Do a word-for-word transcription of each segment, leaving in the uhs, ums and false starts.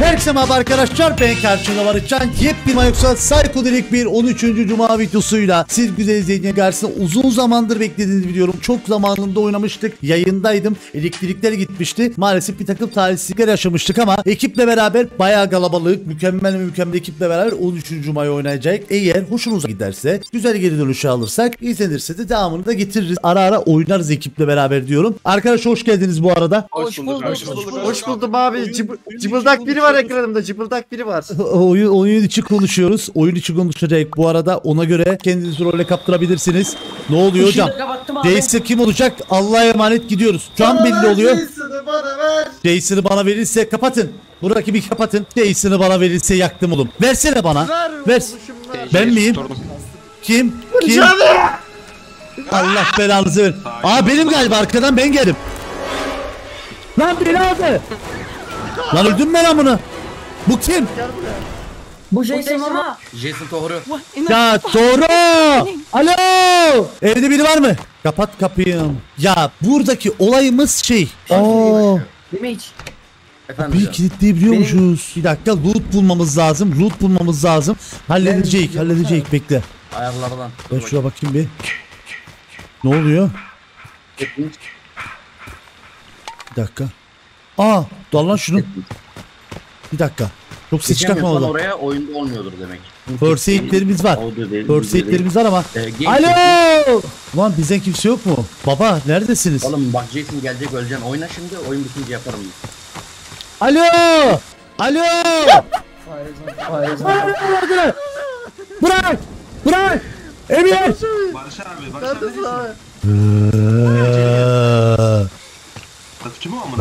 Herkese merhaba arkadaşlar, ben karşınızda Barışcan. Yepyeni yoksa psikodelik bir on üçüncü Cuma videosuyla siz güzel izleyicilerin karşısında uzun zamandır beklediğinizi biliyorum. Çok zamanında oynamıştık, yayındaydım, elektrikler gitmişti. Maalesef bir takım talihsizlikler yaşamıştık ama ekiple beraber bayağı kalabalık, mükemmel mükemmel ekiple beraber on üçüncü Cuma'yı oynayacak. Eğer hoşunuza giderse, güzel geri dönüşü alırsak, izlenirse de devamını da getiririz. Ara ara oynarız ekiple beraber diyorum. Arkadaşlar hoş geldiniz bu arada. Hoş bulduk. Hoş bulduk, Hoş buldum abi. Cıbı, cıbıldak biri var ekranımda. Cıbıldak biri var. Oyun, oyun içi konuşuyoruz. Oyun içi konuşacak bu arada. Ona göre kendinizi role kaptırabilirsiniz. Ne oluyor hocam? Jason kim olacak? Allah'a emanet gidiyoruz. Şu an belli oluyor. Jason'ı bana ver. Jason'ı bana verirse kapatın. Bu rakibi kapatın. Jason'ı bana verirse yaktım oğlum. Versene bana. Ver. Ver. Ver. Ben miyim? Kim? Kim? Allah belanızı ver. Aa benim galiba, arkadan ben geldim. Lan beni aldı. Lan öldüm ben amına. Bu kim? Bu Jason ama. Jason Tohru. Ya doğru. Alo. Evde biri var mı? Kapat kapıyı. Ya buradaki olayımız şey. Oo. Değil mi hiç? Efendim Bir hocam. kilitleyebiliyormuşuz. Bir dakika, loot bulmamız lazım. Loot bulmamız lazım. Halledecek, halledecek. Bekle. Ayarlardan. Ben şuraya bakayım bir. Ne oluyor? Bir dakika. Aa, dal lan şunu. Bir dakika. Çok ses çıkartma Geçemiyorsan orada. oraya oyunda olmuyordur demek. First aid'lerimiz var. Audio değil, First video değil. aid'lerimiz var ama. Ee, genç Alo! Lan bizden kimse yok mu? Baba neredesiniz? Oğlum bak Jason gelecek, öleceksin. Oyna şimdi, oyun bitince yaparım. Alo! Alo! Bırak! Bırak! Bırak! Emir! Barış abi, Barış abi Neredesin abi? Satıcı mı amına?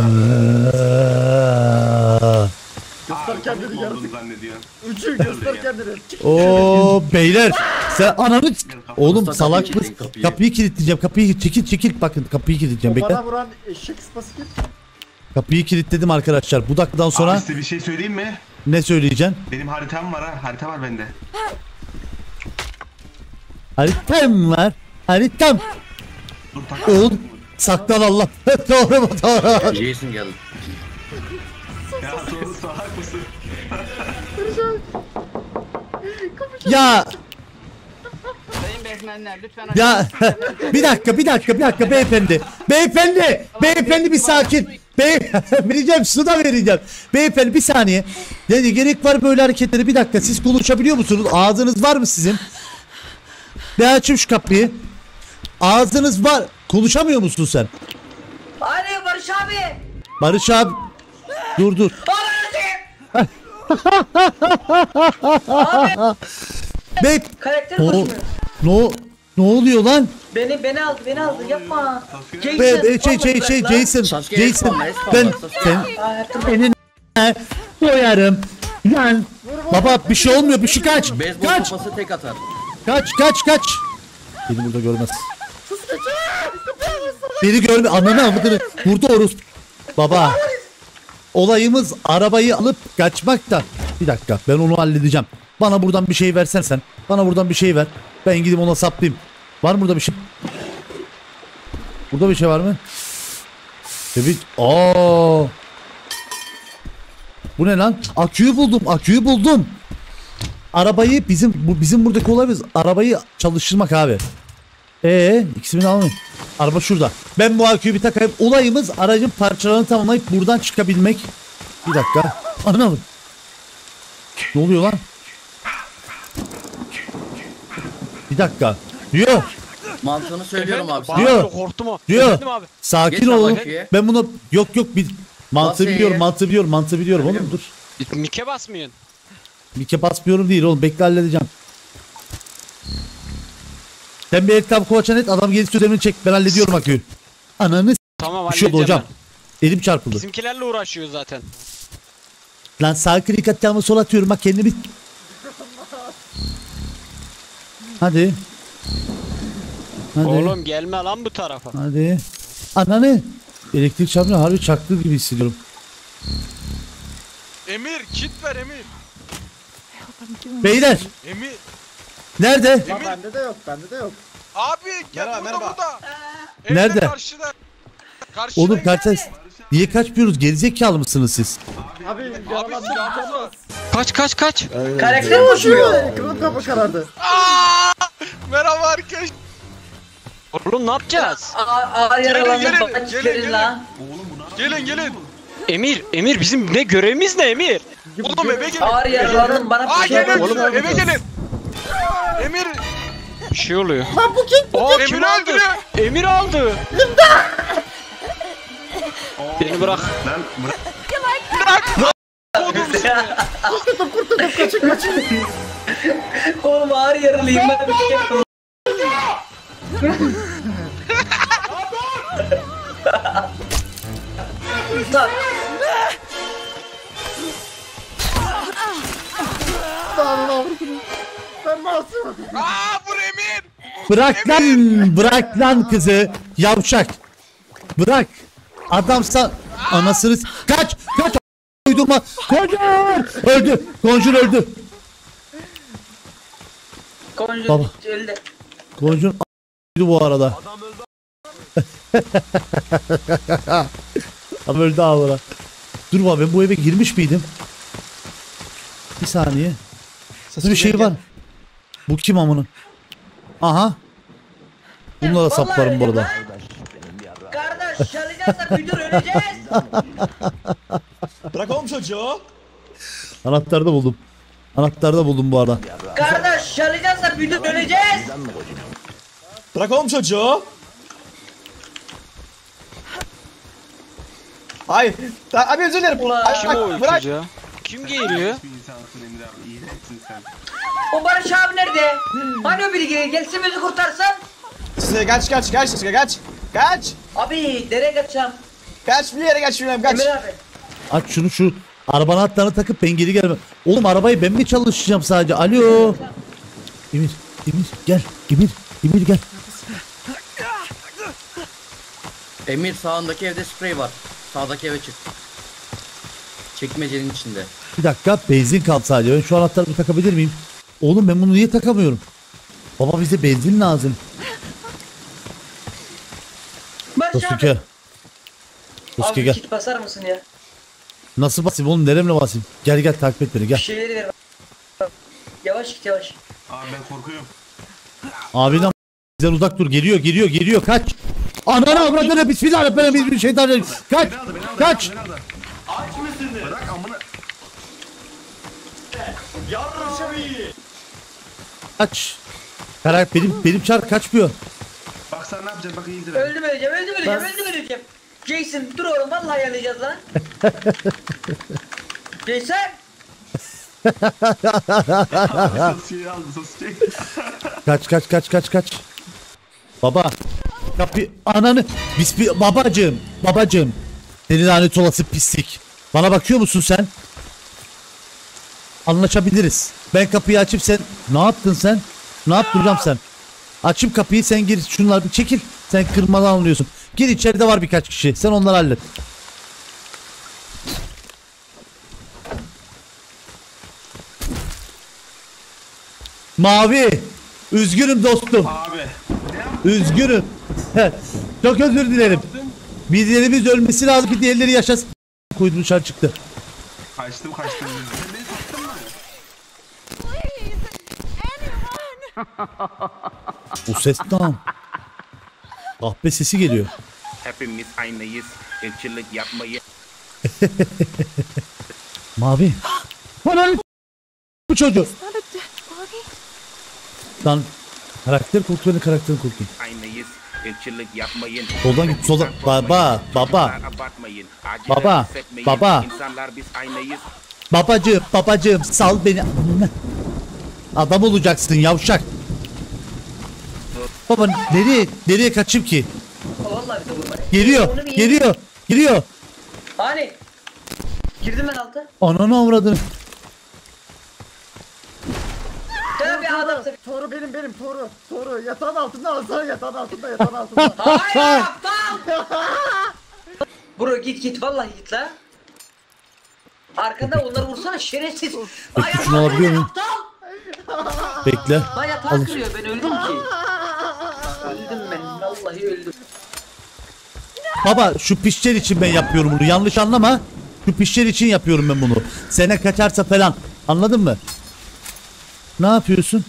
Göster kendini Olduğunu gördük. zannediyor. Üçü göster kendini. Oo beyler, sen ananı oğlum Usta, salak kapıyı mısın? kilitleyin, kapıyı. Kapıyı kilitleyeceğim. Kapıyı çekil çekil, bakın kapıyı kilitleyeceğim, bekle. Bana vuran eşek sıpası kim? Kapıyı kilitledim arkadaşlar. Bu dakikadan sonra Abi size bir şey söyleyeyim mi? ne söyleyeceksin? Benim haritam var ha, harita var bende. Haritam var. Haritam. Dur tak. Oğlum saklan Allah. Doğru mu? Doğru. Jason geldi. Ya soru salak mısın? Ya Sayın beyefendiler lütfen ya bir dakika bir dakika bir dakika beyefendi. Beyefendi. Beyefendi bir sakin. Bey vereceğim, su da vereceğim. Beyefendi bir saniye. Yani gerek var böyle hareketleri, bir dakika. Siz konuşabiliyor musunuz? Ağzınız var mı sizin? Bir açın şu kapıyı. Ağzınız var. Konuşamıyor musun sen? Hayır Barış abi. Barış abi. Dur dur. Bey. Karakter Ne, boşmuyor. ne, ne oluyor lan? Beni beni aldı beni aldı yapma. Jason. Be, be, şey şey olmadı şey lan. Jason. Sasuke Jason. Espan, Espan Ben var, Sasuke. sen Hayatım. senin koyarım. Lan. Baba bir şey olmuyor, bir şey kaç. Beyzbol Kaç. sopası tek atar. Kaç kaç kaç. Beni burada görmez. Beni görme, ananı avradını. Burada orospu. Baba. Olayımız arabayı alıp kaçmakta. Bir dakika, ben onu halledeceğim. Bana buradan bir şey versen sen. Bana buradan bir şey ver. Ben gidip ona saplayayım. Var mı burada bir şey? Burada bir şey var mı? Evet. Aa. Bu ne lan? Aküyü buldum. Aküyü buldum. Arabayı bizim bu bizim buradaki olayımız arabayı çalıştırmak abi. Ee, ikisini almayın. Araba şurada. Ben bu aküyü bir takayım. Olayımız aracın parçalarını tamamlayıp buradan çıkabilmek. Bir dakika. Anladım. Ne oluyor lan? Bir dakika. Diyor. Mantığını söylüyorum abi. Diyor. Sana. Korktum o. Diyor. Efendim abi. Sakin Geç olun. bakayım. Ben bunu yok yok bir mantığı Bas biliyorum, E'ye. mantığı biliyorum, mantığı biliyorum oğlum dur. Mike basmayın. Mike basmıyorum değil oğlum, bekle halledeceğim. Sen bir etrafı kovaçan et, adam gelip ödemini çek, ben hallediyorum aküyü. Ananı s*** Tamam bir şey oldu halledeceğim hocam. Elim çarpıldı. Bizimkilerle uğraşıyor zaten. Lan sağ klik atacağımı sol atıyorum, bak kendimi. Hadi. Hadi. Oğlum gelme lan bu tarafa. Hadi. Ananı. Elektrik çarpınca harbi çaktığı gibi hissediyorum. Emir, kit ver Emir. Beyler. Emir. Nerede? Lan bende de yok, bende de yok. Abi gel Merhaba, burada merhaba. burada. Evde Nerede? Karşıda. Karşıda. Oğlum kaç ses? Barış Niye kaçmıyoruz? Gerizekalı mısınız siz? Abi yaralan bir canlı. Kaç kaç kaç. Karakter koşuyor. Ekran kapı karardı. Merhaba arkadaş. Oğlum ne yapacağız? Ağır yaralandım gelin, bana gelin, çıkarın gelin. lan. Gelin gelin. Emir, Emir bizim ne görevimiz ne Emir? Oğlum eve gelin. Ağır yaralandım bana Aa bir şey gelin, yapın. eve gelin. Emir. Bir şey oluyor. Lan bu kim? Aa, Emir aldı. Emir aldı. Beni bırak. Lan bırak. Oğlum ağır yaralıyım bana bir şey yapın. Lan. Ben masumum. Aa bu Emir. Bırak lan, bırak lan kızı. Yavşak. Bırak. Adamsa anasını s- kaç, kaç. Uydurma. Konjur. Öldü. Konjur öldü. Konjur Baba. öldü. Konjur öldü bu arada. Adam öldü ağlara. Dur bak, ben bu eve girmiş miydim? Bir saniye. Sesi bir şey var. Bu kim amına? Aha. Bununla da saplarım bu arada. Vallahi kardeş çalacağız da müdür öleceğiz. Bırak oğlum çocuğu. Anahtarı da buldum. Anahtarı da buldum bu arada. Kardeş çalacağız da müdür öleceğiz. Bırak oğlum çocuğu. Hayır. Ta abi özür dilerim. Ulan. Ay, Kim bak, o bırak. ya? Kim geliyor? Bir insansın Emir abi. İğrençsin sen. O Barış abi nerede? Hani o biri gel- gelsin bizi kurtarsın. Size kaç kaç kaç size kaç. Kaç. Abi nereye kaçacağım? Kaç bir yere kaç bilmem kaç. Emir abi. Aç şunu, şu arabanın hatlarını takıp ben geri gelmem. Oğlum arabayı ben mi çalışacağım sadece? Alo. Emir, Emir gel. Emir, Emir gel. Emir sağındaki evde sprey var. Sağdaki eve çık. Çekmecenin içinde. Bir dakika, benzin kaldı sadece. Ben şu anahtarı bir takabilir miyim? Oğlum ben bunu niye takamıyorum? Baba bize benzin lazım. Barış abi. Tosuke. Tosuke Abi gel. kit basar mısın ya? Nasıl basayım oğlum? Neremle basayım? Gel gel, takip et beni, Bir gel. şeyleri ver. Yavaş git yavaş. Abi ben korkuyorum. Abiden bizden uzak dur. Geliyor, geliyor, geliyor. Kaç. Ananı avradını bismillahirrahmanirrahim. Bir şeytan. Kaç. Beni aldı, beni aldı, Kaç. beni aldı. Aç mısın? Bırak amına. Kaç. Karak benim benim çar kaçmıyor. Bak sen ne yapacaksın? Bak iyi izle beni. Öldüm öleceğim, öldüm öleceğim, öldüm öleceğim. Jason dur oğlum vallahi yalayacağız lan. Jason. Sosyeyi aldı sosyeyi. Kaç kaç kaç kaç kaç. Baba. Kapı ananı. Bismi babacığım. Babacığım. Senin lanet olası pislik. Bana bakıyor musun sen? Anlaşabiliriz. Ben kapıyı açıp sen ne yaptın sen? Ne yaptıracağım sen? Açıp kapıyı, sen gir. Şunlar bir çekil. Sen kırmadan anlıyorsun. Gir, içeride var birkaç kişi. Sen onları hallet. Mavi. Üzgünüm dostum. Abi. Üzgünüm. Çok özür dilerim. Birilerimiz ölmesi lazım ki diğerleri yaşasın. Koydum, dışarı çıktı. Kaçtım kaçtım. Sen beni sattın mı? O ses ne? Kahpe sesi geliyor. Hepimiz aynıyız. Irkçılık yapmayın. Mavi. Bana bu çocuğu. Lan karakter korkuyor, karakterin korkuyor. Aynıyız. Irkçılık yapmayın. Soldan git, soldan. Baba, baba. Abartmayın. Acele Baba, hissetmeyin. baba. İnsanlar biz aynıyız. Babacığım, babacığım sal beni. Adam olacaksın yavşak. Baba nereye, nereye kaçayım ki? Vallahi bir de vurma. Geliyor, Onu bir- geliyor, geliyor. Hani? Girdim ben altı. Ananı avradını. Sen bir adamsın. Toru benim benim Toru. Toru yatağın altında alsana, yatağın altında, yatağın altında. Hayır aptal. Bro git git vallahi git la. Arkanda onları vursana şerefsiz. Ay şunu alabiliyor muyum? aptal. Bekle. Lan yatağı kırıyor, ben öldüm ki. Öldüm ben vallahi öldüm. Baba şu pişler için ben yapıyorum bunu. Yanlış anlama. Şu pişler için yapıyorum ben bunu. Sene kaçarsa falan. Anladın mı? Ne yapıyorsun?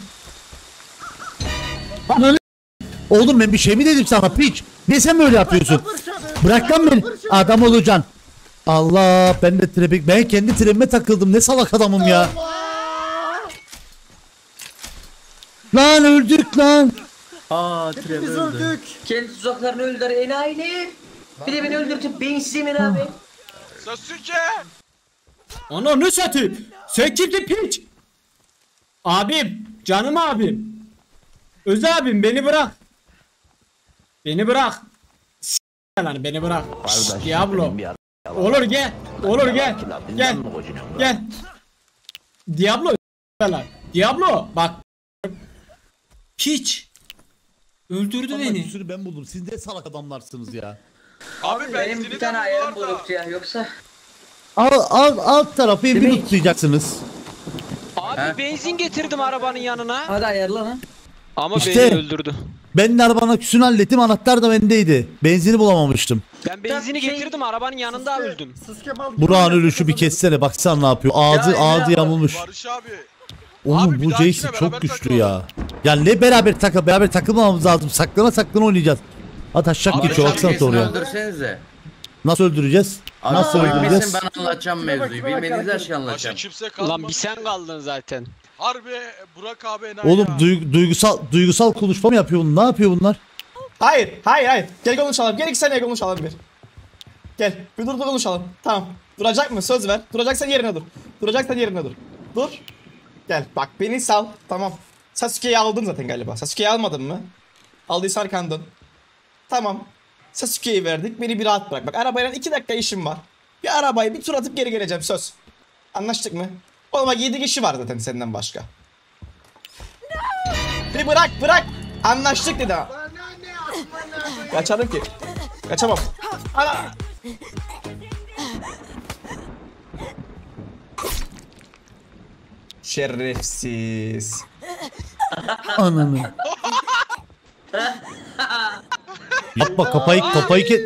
Ananı- Oğlum ben bir şey mi dedim sana piç? Niye sen böyle yapıyorsun? Bırak lan beni. Adam olacaksın. Allah ben de trebe ben kendi trebime takıldım. Ne salak adamım ya. Lan öldük lan. Aa trebe Biz öldü. öldük. Kendi tuzaklarını öldür enayiler. Bir de beni öldürtüp beyinsiz Emir abi. Sasuke! Ana ne satayım? Sen kimsin piç? Abim, canım abim. Öz abim beni bırak. Beni bırak. S lan beni bırak. Şşş, Diablo. Olur gel. Olur gel. Gel. Gel. Diablo lan. Diablo bak. Piç. Öldürdü Vallahi beni. bir sürü ben buldum. Siz de salak adamlarsınız ya. Abi Benim benzini bir de tane ayarım buldular da. bozuktu ya yoksa. Al al alt tarafı bir Demek- tutlayacaksınız. Abi He? benzin getirdim arabanın yanına. Hadi ayarla lan. Ama İşte. beni öldürdü. Ben de arabanın aküsünü hallettim. Anahtar da bendeydi. Benzini bulamamıştım. Ben benzini Şey- getirdim arabanın yanında öldüm. Sasuke mal. Burak'ın ölüşü bir kessene. Baksana ne yapıyor. Ağzı Ya, ağzı ya. yamulmuş. Barış abi. Oğlum Abi bir bu dahakine Jason beraber çok güçlü takılalım. ya. Ya ne beraber takı beraber takılmamamız lazım. Saklana saklana oynayacağız. At aşağı Abi geçiyor. sen Baksana Jason'ı oraya. öldürsenize. Nasıl öldüreceğiz? Abi Nasıl oyun öldüreceğiz? bitsin ben anlatacağım mevzuyu. Bilmediğiniz her şeyi Başka anlatacağım. kimse kalmadı. Lan bir sen kaldın zaten. Harbi Burak abi enayi Oğlum ya. duyg- duygusal duygusal konuşma mı yapıyor bunlar? Ne yapıyor bunlar? Hayır, hayır, hayır. Gel konuşalım. Gel iki saniye konuşalım bir. Gel, bir dur dur konuşalım. Tamam. Duracak mı? Söz ver. Duracaksan yerine dur. Duracaksan yerine dur. Dur. Gel, bak beni sal. Tamam. Sasuke'yi aldın zaten galiba. Sasuke'yi almadın mı? Aldıysan arkandın. Tamam. Sasuke'yi verdik. Beni bir rahat bırak. Bak arabayla iki dakika işim var. Bir arabayı bir tur atıp geri geleceğim söz. Anlaştık mı? Oğlum bak yedi kişi var zaten senden başka. Bir bırak bırak. Anlaştık dedi ha. Kaçarım ki. Kaçamam. Ana. Şerefsiz. Ananı. Yapma kafayı kafayı ke...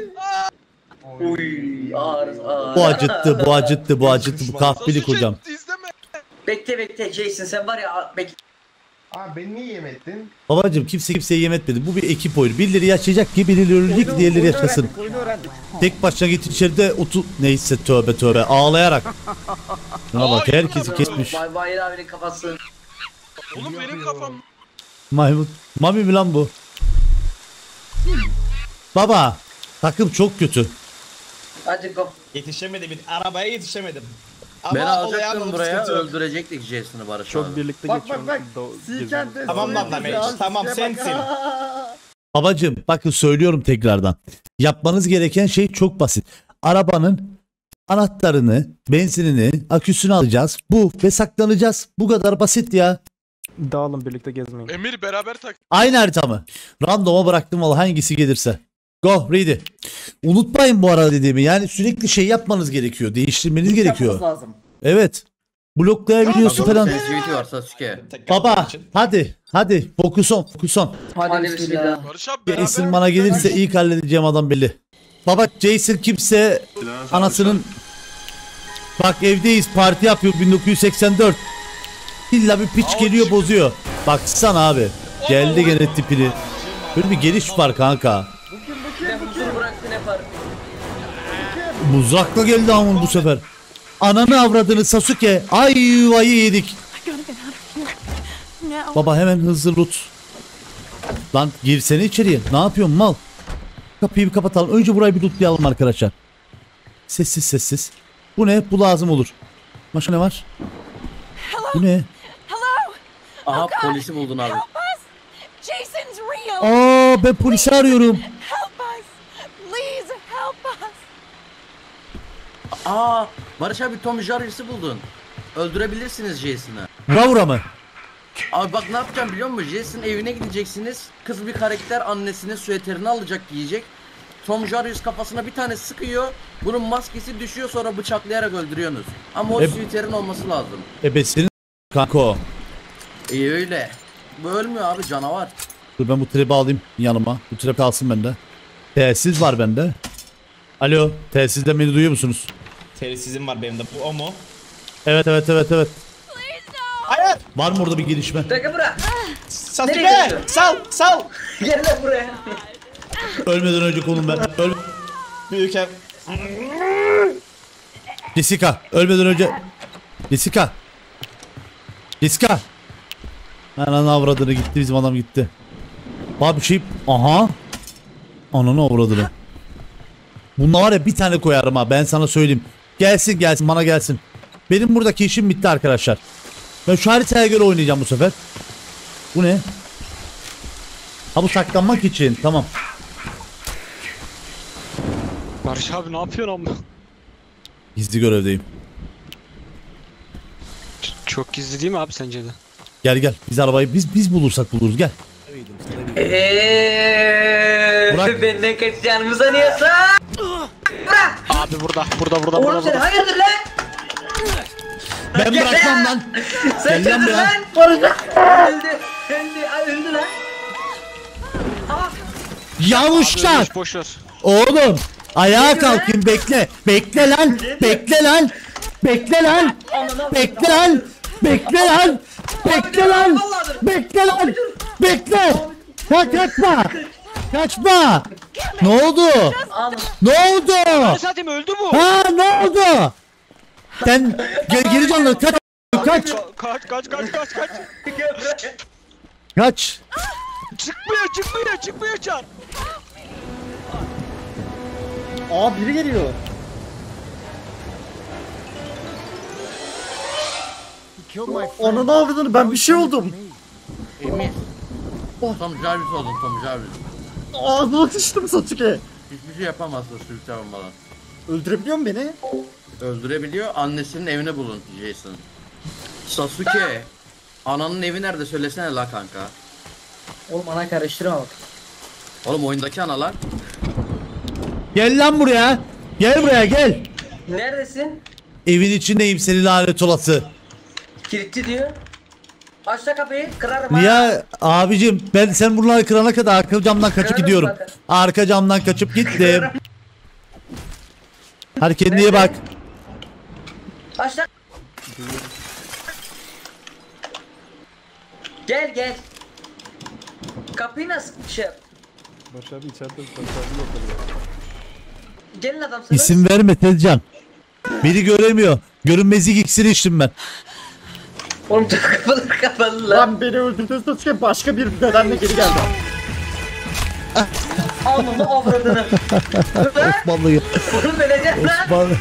Uy ağır ağır. Bu acıttı, bu acıttı, bu acıttı. Bu kahpelik hocam. İzleme. Bekle bekle Jason sen var ya bekle. Abi beni niye yem ettin? Babacım kimse kimseye yem etmedi. Bu bir ekip oyunu. Birileri yaşayacak ki birileri ölecek ki diğerleri yaşasın. Oyunu öğrendik. Tek başına git içeride otur. Neyse tövbe tövbe ağlayarak. Şuna bak herkesi kesmiş. Bay Bayır abinin kafası. Oğlum benim kafam. Maymun. Mami mi lan bu? Baba takım çok kötü. Hadi go. Yetişemedim. Arabaya yetişemedim. Ama Beni olaya alacaktın anladım, buraya sıkıntı yok. öldürecektik Jason'ı Barış abi. birlikte Bak bak bak. Silken de. Tamam lan lan, Ya, tamam, Sasuke bak. sensin. Babacım bakın söylüyorum tekrardan. Yapmanız gereken şey çok basit. Arabanın anahtarını, benzinini, aküsünü alacağız. Bu ve saklanacağız. Bu kadar basit ya. Dağılın birlikte gezmeyin. Emir beraber tak. Aynı harita mı? Random'a bıraktım valla hangisi gelirse. Go ready. Unutmayın bu arada dediğimi. Yani sürekli şey yapmanız gerekiyor. Değiştirmeniz gerekiyor. Yapmamız lazım. Evet. Bloklayabiliyorsun falan. Sensitivity var Sasuke. Tekrar Baba için. hadi hadi fokus on fokus on. Hadi bismillah. Barış abi beraber. Jason bana gelirse ilk halledeceğim adam belli. Baba Jason kimse anasının bak evdeyiz parti yapıyor bin dokuz yüz seksen dört. İlla bir piç geliyor bozuyor. Baksana abi. Geldi gene tipini. Böyle bir geliş var kanka. Ne huzur bıraktı ne fark. Muzrakla geldi amın bu sefer. Ananı avradını Sasuke. Ayvayı yedik. Baba hemen hızlı loot. Lan girsene içeriye. Ne yapıyorsun mal? Kapıyı bir kapatalım. Önce burayı bir lootlayalım arkadaşlar. Sessiz sessiz. Bu ne? Bu lazım olur. Başka ne var? Bu ne? Aha polisi buldun abi. Jason's real. Aa ben polisi arıyorum. Help us. Please help us. Aa Barış abi Tom Jarvis'i buldun. Öldürebilirsiniz Jason'ı. Bravura mı? Abi bak ne yapacağım biliyor musun? Jason'ın evine gideceksiniz. Kız bir karakter annesinin süeterini alacak giyecek. Tom Jarvis kafasına bir tane sıkıyor. Bunun maskesi düşüyor sonra bıçaklayarak öldürüyorsunuz. Ama o E- süeterin olması lazım. Ebesinin kanka o. İyi öyle. Bu ölmüyor abi canavar. Dur ben bu trebi alayım yanıma. Bu trap kalsın bende. Telsiz var bende. Alo, telsizden beni duyuyor musunuz? Telsizim var benim de. Bu o mu? Evet evet evet evet. Hayır. Var mı orada bir gelişme? Dakika bırak. Sasuke sal sal. Gel lan buraya. Ölmeden önce konum ver. Öl Büyük ev. Jessica, ölmeden önce. Jessica. Jessica. Ananı avradını gitti, bizim adam gitti. Bak bir şey. Aha. Ananı avradını. Bunda var ya bir tane koyarım ha, ben sana söyleyeyim. Gelsin gelsin bana gelsin. Benim buradaki işim bitti arkadaşlar. Ben şu haritaya göre oynayacağım bu sefer. Bu ne? Ha bu saklanmak için, tamam. Barış abi ne yapıyorsun amma? Gizli görevdeyim. Çok gizli değil mi abi sence de? Gel gel, biz arabayı biz biz bulursak buluruz, gel. Eee Burak. benden kaçacağını sanıyorsun? Bırak! Abi burada burada burada Oğlum burada. sen burada. hayırdır lan? Ben bırakmam lan. Sen Gel lan kimsin buraya. lan? Barışak! Öldü, öldü, ay öldü lan. Aa, Yavuşlar. Boş, boş ver. Oğlum ayağa kalkın, bekle. Bekle lan. Bekle lan. Bekle lan. Bekle lan. Bekle lan. Bekle lan. Bekle lan. Bekle. Ha, kaçma. Kaçma. Ne oldu? Ne oldu? Zaten öldü bu. Ha ne oldu? Sen geri, geri canlı kaç. Kaç. Kaç kaç kaç kaç kaç. Kaç. Çıkmıyor çıkmıyor çıkmıyor çar. Aa biri geliyor. Ananı avradını, ben bir şey oldum. Emir. Tom Jarvis oldun Tom Jarvis. Ağzıma sıçtım Sasuke. Hiçbir şey yapamazsın sürükle olmadan. Öldürebiliyor musun beni? Öldürebiliyor. Annesinin evini bulun Jason. Sasuke. Ananın evi nerede söylesene la kanka. Oğlum ana karıştırma bak. Oğlum oyundaki analar. Gel lan buraya. Gel buraya gel. Neredesin? Evin içindeyim seni lanet olası. Kilitli diyor. Aç da kapıyı, kırarım ha. Ya abicim ben sen buraları kırana kadar arka camdan kaçıp Kırarım gidiyorum. zaten. Arka camdan kaçıp gittim. Hadi kendine iyi bak. Aç da. Gel gel. Kapıyı nasıl şey yap? Barış abi içeride Barış abi yok oluyor. Gelin adamsınız. İsim verme Tezcan. Beni göremiyor. Görünmezlik iksiri içtim ben. Oğlum çok kapalı kapalı lan. Lan beni öldürdün Sasuke, başka bir nedenle geri geldi. Alnımı avradını. Osmanlı'yı. Oğlum öleceğim lan. Osmanlı.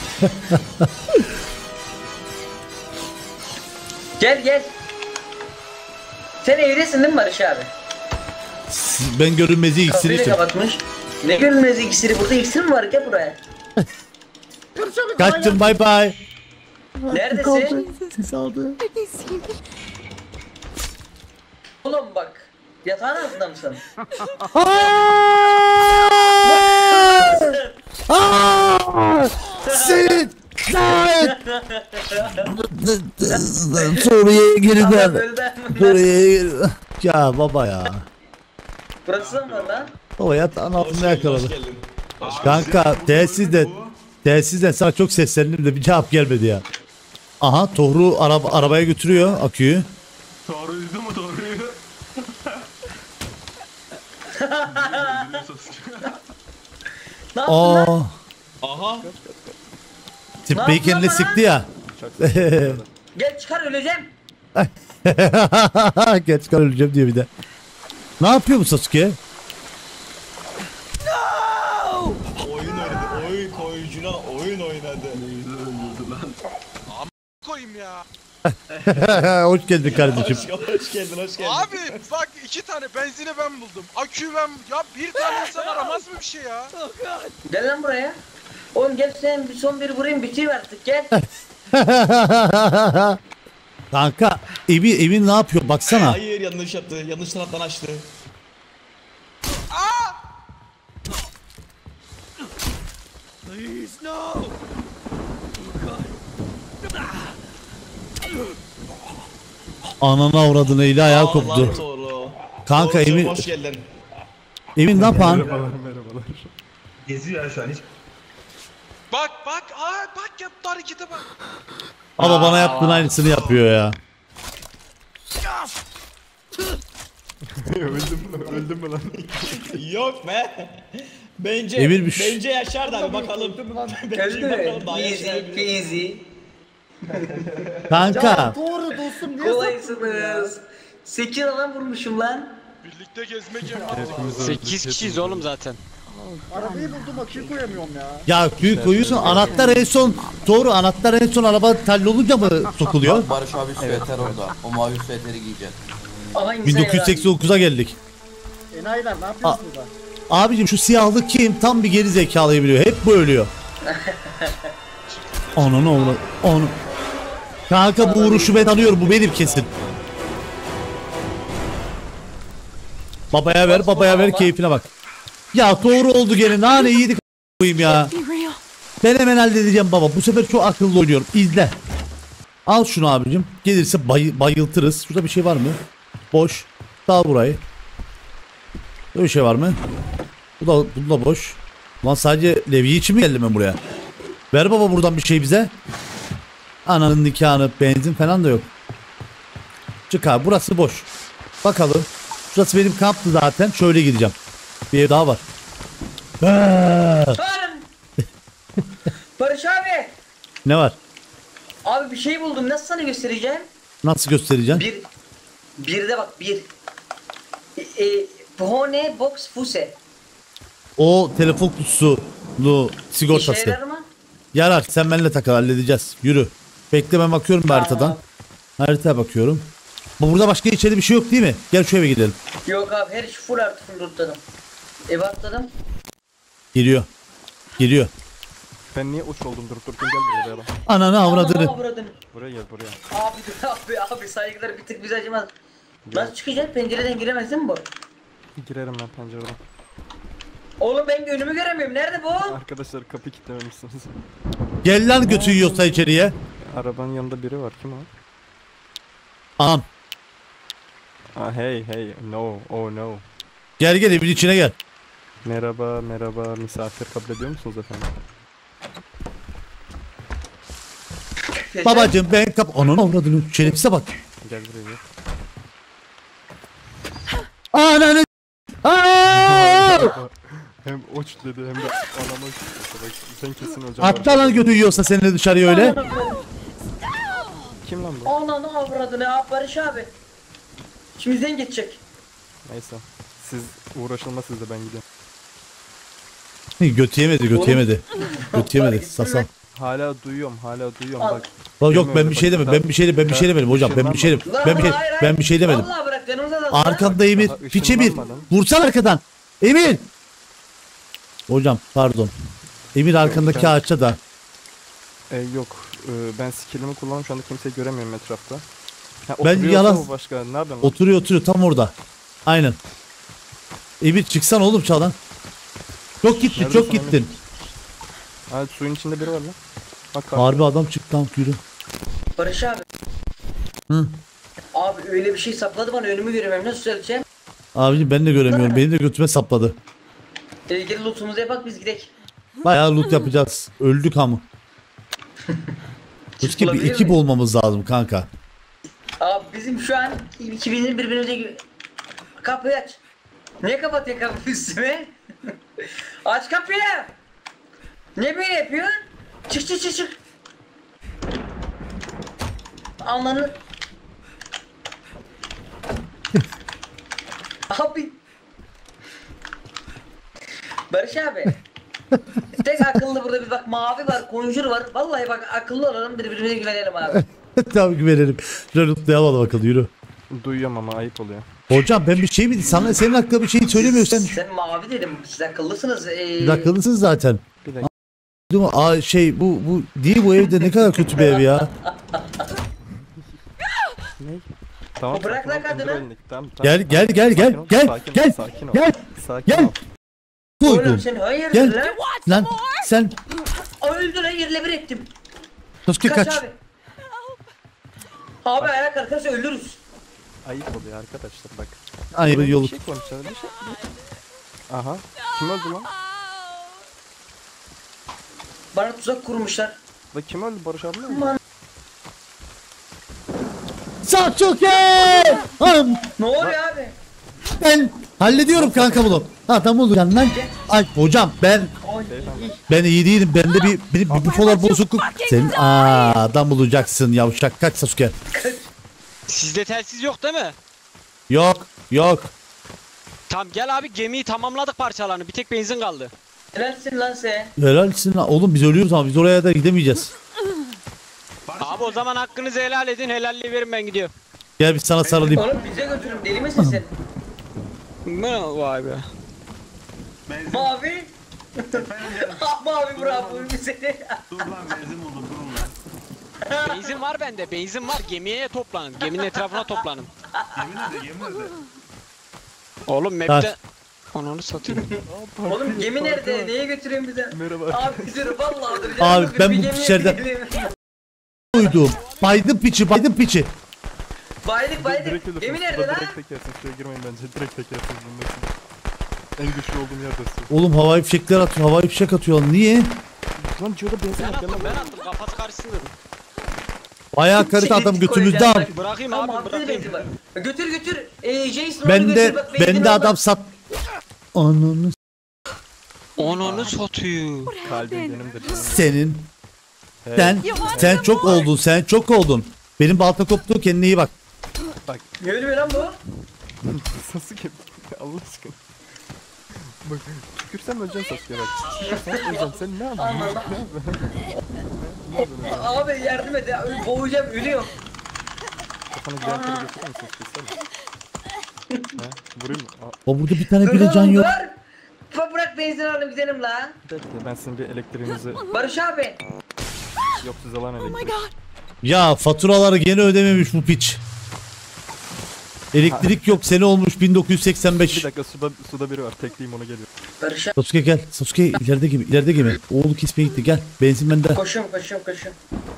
Gel gel. Sen evlisin değil mi Barış abi? Ben görünmezlik iksiri Kapıyı da içtim. kapatmış. Ne görünmez iksiri? Burada iksir mi var? Gel buraya. Kaçtım, bay bay. Neredesin? Ses aldı. Oğlum bak. Yatağın altında mısın? Aaaa! Senin lanet! Suriye'ye geri dön. Suriye'ye geri dön. Ya baba ya. Burası mı var lan? Baba yatağın altında yakaladı. Kanka telsizden telsizden sana çok seslendim de bir cevap gelmedi ya. Aha Tohru araba, arabaya götürüyor aküyü. Doğru yüzdü mü doğruyu? Ne yaptın lan? Aa. Aha. Tipeyi kendine sıktı ya. Gel çıkar öleceğim. Geç kal öleceğim diye bir de. Ne yapıyor bu Sasuke? Oyun oynadı. Oyun koyucuna oyun oynadı. Koyayım ya. Hoş geldin kardeşim. Hoş, hoş geldin hoş geldin. Abi bak iki tane benzini ben buldum. Aküyü ben... Ya bir tane insan aramaz mı bir şey ya? Gel lan buraya. Oğlum gel sen bir son bir vurayım bitiyor artık gel. Kanka evi evin ne yapıyor baksana. Hayır yanlış yaptı. Yanlış taraftan açtı. Ananı avradını eli ayağı Allah koptu. doğru. Kanka Doğrucuğum, evin hoş geldin. evin ne yapan? Merhabalar merhabalar. Geziyor ya şu an hiç. Bak bak aa bak yaptı harekete bak. Ama bana yaptığın aynısını yapıyor ya. öldüm mü? Öldüm mü lan? Yok be. Bence Emir bir ş- bence yaşar da bakalım. Bence Öldü bakalım daha mü? Easy yaşayabilir. peasy. Kanka. Doğru dostum niye Kolaysınız. sekiz adam vurmuşum lan. Birlikte gezmek yapıyoruz. sekiz kişiyiz oğlum zaten. Arabayı buldum akıyı koyamıyorum ya. Ya tüy koyuyorsun anahtar en son doğru anahtar en son araba hallolunca mı sokuluyor? Barış abi süveter orada. O mavi süveteri giyeceksin. Aha imza bin dokuz yüz seksen dokuza geldik. Enayiler ne yapıyorsunuz da? Abicim şu siyahlı kim? Tam bir geri zekalıyı biliyor. Hep bu ölüyor. Onu ne olur? Onu. Kanka bu vuruşu ben tanıyorum. Bu benim kesin. Babaya ver, babaya ver, keyfine bak. Ya doğru oldu gene. Nane yedik koyayım ya. Be real. Ben hemen halledeceğim baba. Bu sefer çok akıllı oynuyorum. İzle. Al şunu abicim. Gelirse bay bayıltırız. Şurada bir şey var mı? Boş. Dal burayı. Böyle bir şey var mı? Bu da, bu da boş. Lan sadece levye için mi geldim ben buraya? Ver baba buradan bir şey bize. Ananın nikahını, benzin falan da yok. Çık abi burası boş. Bakalım. Şurası benim kamptı zaten. Şöyle gideceğim. Bir ev daha var. Barış abi. Ne var? Abi bir şey buldum. Nasıl sana göstereceğim? Nasıl göstereceğim? Bir. Bir de bak bir. E, e, Phone box fuse. O telefon kutusulu İşe sigortası. yarar mı? Yarar sen benimle takıl halledeceğiz. Yürü. Bekle ben bakıyorum bir haritadan. Haritaya bakıyorum. Bu burada başka içeri bir şey yok değil mi? Gel şu eve gidelim. Yok abi her iş full artı full lootladım. Eve atladım. Geliyor. Geliyor. Ben niye uç oldum durup dururken gel buraya bak. Ananı avradını. Aman avradını. Buraya gel buraya. Abi abi abi saygılar bir tık bize acımaz. Nasıl çıkacak? Pencereden giremez değil mi bu? Girerim ben pencereden. Oğlum ben önümü göremiyorum. Nerede bu? Arkadaşlar kapıyı kilitlememişsiniz. Gel lan götü yiyorsa içeriye. Arabanın yanında biri var. Kim o? Anam. Ah hey hey no oh no. Gel gel evin içine gel. Merhaba merhaba misafir kabul ediyor musunuz efendim? Babacım ben kap... Ananı avradını. Şerefsize bak. Gel buraya gel. Ananı. Aaaa! Hem uç dedi hem de alama uç dedi. Bak sen kesin hocam. Atla lan götü yiyorsa seninle dışarıya öyle. Kim lan bu? Ananı avradını abi Barış abi. İçimizden geçecek. Neyse. Siz uğraşılma siz de ben gidiyorum. Götü yemedi götü yemedi. Götü yemedi. Sasa. Hala duyuyorum hala duyuyorum Al. bak. Bak yok ben bir şey demedim. Ben bir şey ben bir şey demedim hocam. Ben bir şey demedim. Ben bir şey ben bir şey demedim. Vallahi bırak yanımıza da. Arkanda Emir. Aha, Piç Emir. ışınlanmadım. Vursan arkadan. Emir. Hocam pardon. Emir arkandaki ben- ağaçta da. E, yok e, ben skillimi kullanıyorum şu anda kimseyi göremiyorum etrafta. Ha, Ben oturuyorsa yalan- bu başka ne yapıyorsun lan? Oturuyor oturuyor tam orada. Aynen. Emir çıksan oğlum çağdan. Çok gittin Neredesin çok gittin. Ha, suyun içinde biri var lan. Bak bak. Harbi adam çıktı lan yürü. Barış abi. Hı. Abi öyle bir şey sapladı bana önümü göremiyorum. Nasıl söyleyeceğim? Abicim ben de göremiyorum. Beni de götüme sapladı. Ee, gel lootumuzu yapak biz gidelim. Bayağı loot yapacağız. Öldük ama. Biz ki bir Bulabilir ekip miyim? olmamız lazım kanka. Abi bizim şu an ikimizin birbirimize gibi. Kapıyı aç. Niye kapatıyor kapıyı üstüme? Aç kapıyı. Ne böyle yapıyor? Çık çık çık çık. Anlanı. Abi. Barış abi. Tek akıllı burada bir bak mavi var, konjur var. Vallahi bak akıllı olalım birbirimize güvenelim abi. Tamam güvenirim. Şöyle lootlayalım bakalım yürü. Duyuyorum ama ayıp oluyor. Hocam ben bir şey mi sana senin hakkında bir şey söylemiyorsan Sen mavi dedim. Siz akıllısınız. Ee... akıllısın zaten. Bir dakika. Değil mi? Aa şey bu bu değil bu evde ne kadar kötü bir ev ya. Tamam. Bırak sakin lan ol, indir kadını. elini. Tamam, tamam, Gel tamam. gel gel gel Sakin ol, gel sakin ol, gel sakin ol, gel sakin gel ol. Koydum. Oğlum sen hayırdır Gel. lan? Lan sen Öldü lan yerle bir ettim. Sasuke Kaç, kaç. abi. Abi ayağa kalkarsa ölürüz. Ayıp oluyor arkadaşlar bak. Ay bir yolu. Bir şey konuşalım bir şey. Aha. Kim öldü lan? Bana tuzak kurmuşlar. La kim öldü Barış abi mi? Sasuke! Am, Ne oluyor abi? Ben hallediyorum kanka bunu. Adam olacaksın lan. Ay hocam ben Ay, ben iyi değilim. Bende bir bir, bir bipolar bozukluk. Sen aa adam olacaksın yavşak. Kaç Sasuke. Sizde telsiz yok değil mi? Yok yok. Tamam gel abi, gemiyi tamamladık parçalarını. Bir tek benzin kaldı. Helalsin lan sen. Helalsin lan. Oğlum biz ölüyoruz ama biz oraya da gidemeyeceğiz. Abi o zaman hakkınızı helal edin. Helalliği verin, ben gidiyorum. Gel biz sana sarılayım. Oğlum bize götürün, deli misin sen? Ne vay be. Mavi. Mavi bravo bize. Dur lan benzin buldum dur lan. Benzin var bende. Benzin var. Gemiye toplanın. Geminin etrafına toplanın. Yemin ederim yemin ederim. Oğlum map'te... Ananı satayım. Oğlum gemi nerede? Neye götürüyorsun bize? Merhaba. Abi dur vallahi dur. Abi, Dur, ben bir bu gemiye içeriden- gidelim. Duydum. Baydım piçi baydım piçi. Baydık baydık. Direkt ölürsünüz. Gemi nerede Suda lan? direkt tekersiniz. Şuraya girmeyin bence. Direkt tekersiniz bunlar. En güçlü olduğum yerde su. Oğlum havai fişekler atıyor. Havai fişek atıyor. Niye? Lan Joe'da benzin Ben yok. attım, Gel ben lan. attım. Kafası karışsın dedim. Bayağı karıt adam götümüzde al. Bırakayım Tamam, abi, altta da bırakayım. benzin var. Götür götür. Ee, Jason onu Ben götür. de Bak, benzin ben de orada. adam sat. Ananı s- Ananı satıyor. Kalbim benimdir. canım. senin. Hey, Sen sen çok oldun. Sen çok oldun. Benim balta koptu. Kendine iyi bak. Ne ölüyor lan bu? Sasuke. Allah aşkına. Bak tükürsem öleceksin Sasuke bak. Sen öleceksin. Sen ne yapıyorsun? Allah Allah. Ne yapıyorsun? ya? Abi yardım et ya. Öl- Boğulacağım ölüyorum. Kafanı diğer tarafa götürür müsün? Kessene. He? Vurayım mı? Aa, O burada bir tane Dur bile can oğlum, yok. dur. Fa- Bırak benzin alalım gidelim la. bekle ben sizin bir elektriğinizi Barış abi. yok size lan elektrik. Ya faturaları gene ödememiş bu piç. Elektrik yok. Sene olmuş bin dokuz yüz seksen Bir beş. dakika suda suda biri var. Tekleyeyim ona geliyor. Barış abi. Sasuke gel. Sasuke ileride gibi. İleride gibi. Oğlu kesmeye gitti. Gel. Benzin bende. Koşuyorum koşuyorum koşuyorum.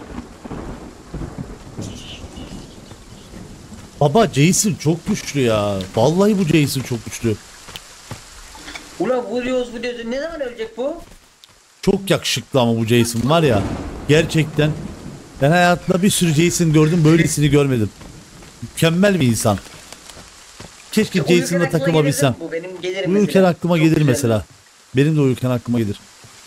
Baba Jason çok güçlü ya. Vallahi bu Jason çok güçlü. Ulan vuruyoruz vuruyoruz. Ne zaman ölecek bu? Çok yakışıklı ama bu Jason var ya. Gerçekten. Ben hayatımda bir sürü Jason gördüm. Böylesini görmedim. Mükemmel bir insan. Keşke Uyurken Jason'la aklıma takılabilsem. gelir mi bu? Benim gelirim Uyurken mesela. aklıma Çok gelir güzel. mesela. Benim de uyurken aklıma gelir.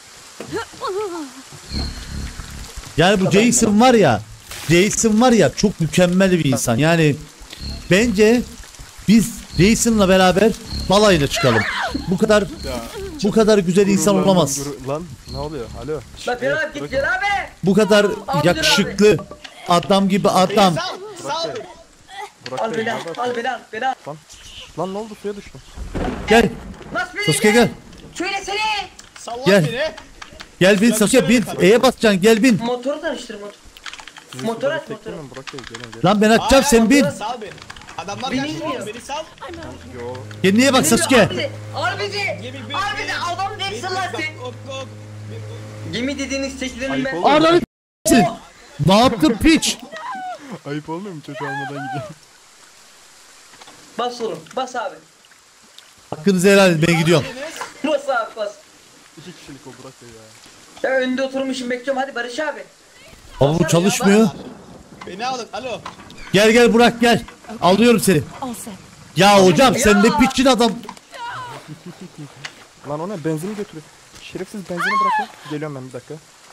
Yani bu Jason var ya. Jason var ya çok mükemmel bir insan. Yani bence biz Jason'la beraber balayına çıkalım. Bu kadar bu kadar güzel insan Gurur lan, olamaz. gurur- Lan ne oluyor? Alo. Şşş, Lan bir bırak, abi git bırak. gel abi. Bu kadar Abi, yakışıklı adam gibi adam. Sal. Sal. Bırak Al beni, beni al bırak. al beni al beni al. Lan ne oldu suya düştüm. Gel. Nasıl beni Sasuke gel. Söylesene. Sal Gel. lan beni. Gel bin Ya Sasuke bir bin. şey E'ye basacaksın gel bin. Motoru tanıştır motor. Sizi Motor suda aç, bir tekleyin motoru. mi? Burak Bey gelin gelin. Lan ben atacağım Hayır, sen bin. hayır, Sal beni. Adamlar Beni kaçtı oğlum, izliyor. beni sal. Yo. Kendine bak Al Sasuke. bizi. Al bizi. Gemi bir. Al bizi. Adam değilsin lan sen. Ok ok. Gemi dediğiniz teklerim Ayıp ben. olmuyor mu? Ananı s**sin. Ne yaptın piç? Ayıp olmuyor mu çocuğu almadan gidiyor. Bas oğlum bas abi. Hakkınızı helal edin ben gidiyorum. Bas abi bas. İki kişilik o Burak Bey ya. Ya önde oturmuşum bekliyorum hadi Barış abi. Baba bu çalışmıyor. Beni alın. Alo. Gel gel Burak gel. Alıyorum seni. All set. Ya hocam sen ne piçin adam. Lan o ne? Benzini götürüyor. Şerefsiz benzini bırak lan. Geliyorum ben bir dakika.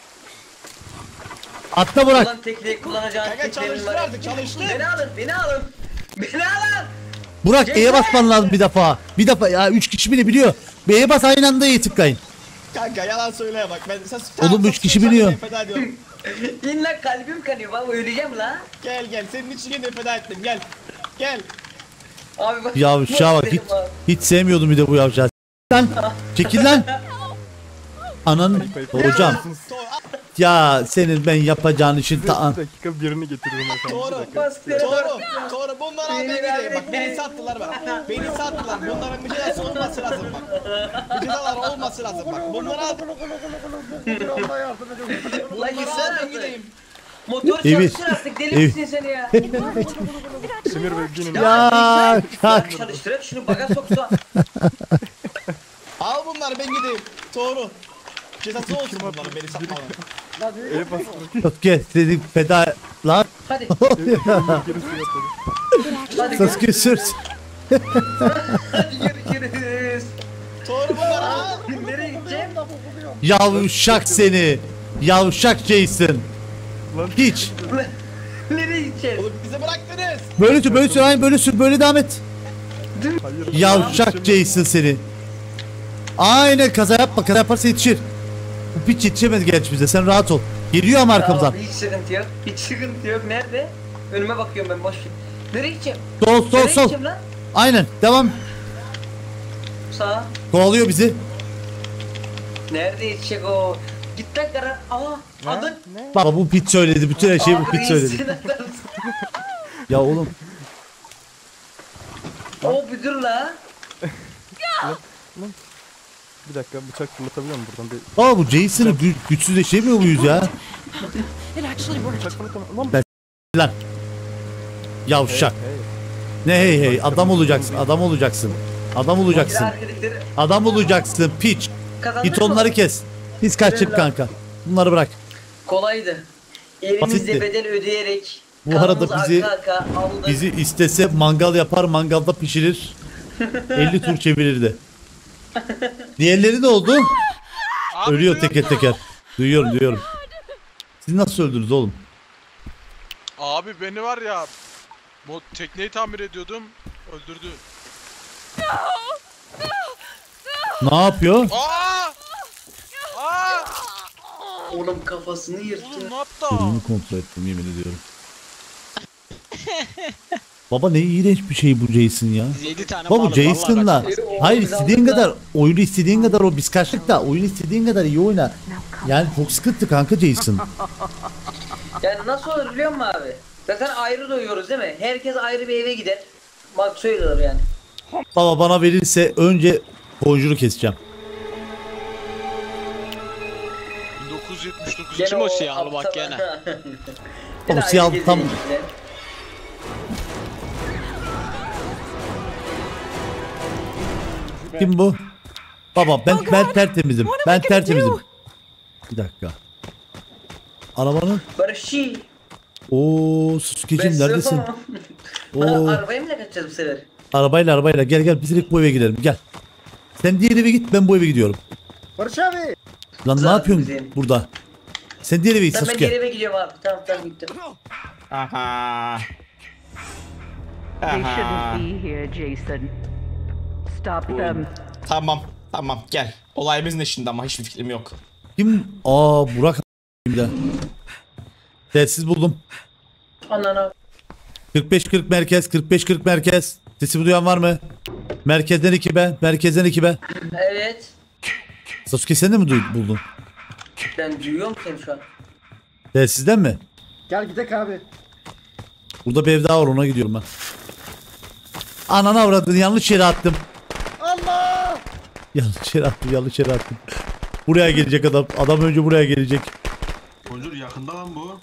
Atla Burak. Ulan tekneyi kullanacağın Kanka teklerim çalıştır var. artık çalıştır. Beni alın beni alın. Beni alın. Burak E'ye basman lazım bir defa. Bir defa ya üç kişi bile biliyor. E'ye bas aynı anda E'ye tıklayın. Kanka yalan söyleye bak. Ben sen Oğlum, sen- üç kişi sen- biliyor. seni feda ediyorum. İn lan kalbim kanıyor baba öleceğim la. Gel gel senin için kendimi feda ettim gel. Gel. Abi bak. Yavşağa bak hiç, hiç sevmiyordum bir de bu yavşağı. Lan çekil lan. Anan hocam To- ya senin ben yapacağın işin ta Bir dakika birini getiriyorum efendim. Bir Doğru. dakika. Bas Doğru. Doğru. Bunlar abi Beni gideyim. ver, Bak beni sattılar bak. Beni sattılar. Bunların bir cezası olması lazım bak. Bir cezalar olması lazım bak. Bunlara Allah yardım edin. Lan bunlara gitsene ben artık. gideyim. Motor Evi. çalıştır artık deli Evi. misin sen ya? Semir Bey binin. Ya kalk. Çalıştır şunu baga soksa. Al bunları ben gideyim. Doğru. Cezası olsun bunların beni satmaları. Lan niye Elif bastı. Sasuke dedik feda lan. Hadi. Hadi Sasuke sür. Hadi görüşürüz. Doğru bunlar ha. Nereye gideceğim? Yavşak seni. Yavşak Jason. Hiç. Nereye gideceğim? Oğlum bize bıraktınız. Böyle sür böyle sür aynı böyle sür böyle devam et. Yavşak Jason seni. Aynen kaza yapma kaza yaparsa yetişir. Bu piç yetişemez gerçi bize sen rahat ol. Geliyor ama arkamızdan. Abi hiç sıkıntı yok. Hiç sıkıntı yok. Nerede? Önüme bakıyorum ben boş ver. Nereye gideceğim? Sol sol Nereye sol. gideceğim lan? Aynen devam. Sağa. Kovalıyor bizi. Nerede yetişecek o? Git lan karar. Aa adın. Baba bu piç söyledi bütün her şeyi bu piç söyledi. reisin adamsın. Ya oğlum. O bir dur la. Bir dakika bıçak fırlatabiliyor muyum buradan? Bir Baba bu Jason'ı gü güçsüzleşemiyor muyuz ya? It actually worked. bıçak fırlatamıyorum. Lan Lan. Yavşak. Ne hey hey adam olacaksın adam olacaksın. Adam olacaksın. Arkadaşları Adam olacaksın piç. kazandın Git mı? onları kes. Biz kaçtık kanka. Bunları bırak. Kolaydı. Basitti. Evimizde bedel ödeyerek. Bu arada kanımızı bizi- arka arka aldık. Bizi istese mangal yapar mangalda pişirir. elli tur çevirirdi. Diğerleri ne oldu? Abi Ölüyor duyuyor teker musun? teker. Duyuyorum duyuyorum. Siz nasıl öldünüz oğlum? Abi beni var ya. Bu tekneyi tamir ediyordum. Öldürdü. Ne yapıyor? Aa! Aa! Oğlum kafasını yırttı. Oğlum ne yaptı? Bunu kontrol ettim yemin ediyorum. Baba ne iğrenç bir şey bu Jason ya. yedi tane Baba malım, Jason'la vallahi kaçmaz. hayır Biz istediğin aldık kadar da. oyunu istediğin kadar o biz kaçtık da oyunu istediğin kadar iyi oyna. Yani çok sıkıntı kanka Jason. Yani nasıl olur biliyor musun abi? Zaten ayrı doyuyoruz değil mi? Herkes ayrı bir eve gider. Bak söylüyor yani. Baba bana verirse önce Conjure'u keseceğim. bin dokuz yüz yetmiş dokuz. Kim o Gene siyahlı bak aptal- gene. Gene O siyahlı ayrı tam- gezelim işte. Kim bu? Baba ben Oh ben God. tertemizim. What am Ben I gonna tertemizim. do? Bir dakika. Arabanın. Barışçı. Oo Sasuke'cim neredesin? Oo Arabaya mı kaçacağız bu sefer? arabayla arabayla gel gel biz direkt bu eve gidelim gel. Sen diğer eve git ben bu eve gidiyorum. Barış abi. Lan ne Zaten yapıyorsun bizim. burada? Sen diğer eve git Tamam ben Sasuke. diğer eve gidiyorum abi. Tamam tamam gittim. Aha. They Aha. shouldn't be here, Jason. Stop them. Tamam tamam gel. Olayımız ne şimdi ama hiçbir fikrim yok. Kim? Aa Burak bir de. Telsiz buldum. Anana. kırk beş kırk merkez, kırk beş kırk merkez. Sesimi duyan var mı? Merkezden iki be, merkezden iki be. Evet. Sasuke sen de mi duy- buldun? Ben duyuyorum seni şu an. Telsizden mi? Gel gidek abi. Burada bir ev daha var ona gidiyorum ben. Ananı avradını yanlış yere attım. Allah! Yanlış yere attım, yanlış yere attım. Buraya gelecek adam. Adam önce buraya gelecek. Conjur yakında lan bu.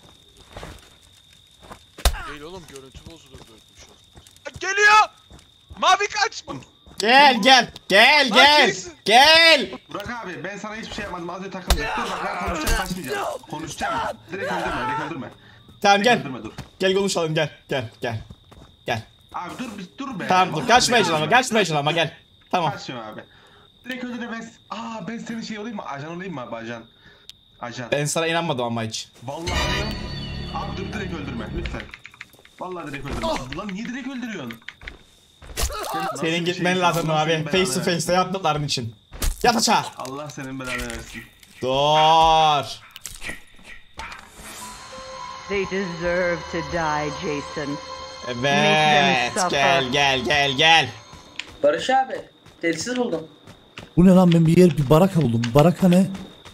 Değil oğlum görüntü bozulur dörtmüş olsun. Geliyor! Mavi kaç! Gel gel gel Lan gel kesin. gel. Burak abi ben sana hiçbir şey yapmadım. Az önce takıldık. Dur bak ben konuşacağım başlayacağım. Konuşacağım. Direkt öldürme, direkt öldürme. Tamam Direkt gel. öldürme dur. Gel konuşalım gel gel gel. Gel. Abi dur bir dur be. Tamam dur Vallahi kaçmayacaksın direkt ama öldürme. kaçmayacaksın ama gel. Tamam. Kaçıyorum abi. Direkt öldürme ben. Aa ben senin şey olayım mı? Ajan olayım mı abi ajan? Ajan. Ben sana inanmadım ama hiç. Vallahi diyorum. Abi dur direkt öldürme lütfen. Vallahi direkt öldürme. Lan niye direkt öldürüyorsun? Sen nasıl Senin bir gitmen şeysin? lazım Allah abi. senin Face to belanı face'te versin. yaptıkların için. Yat aşağı. Allah senin belanı versin. Dur. They deserve to die, Jason. Evet. Gel gel gel gel. Barış abi. Telsiz buldum. Bu ne lan ben bir yer bir baraka buldum. Baraka ne?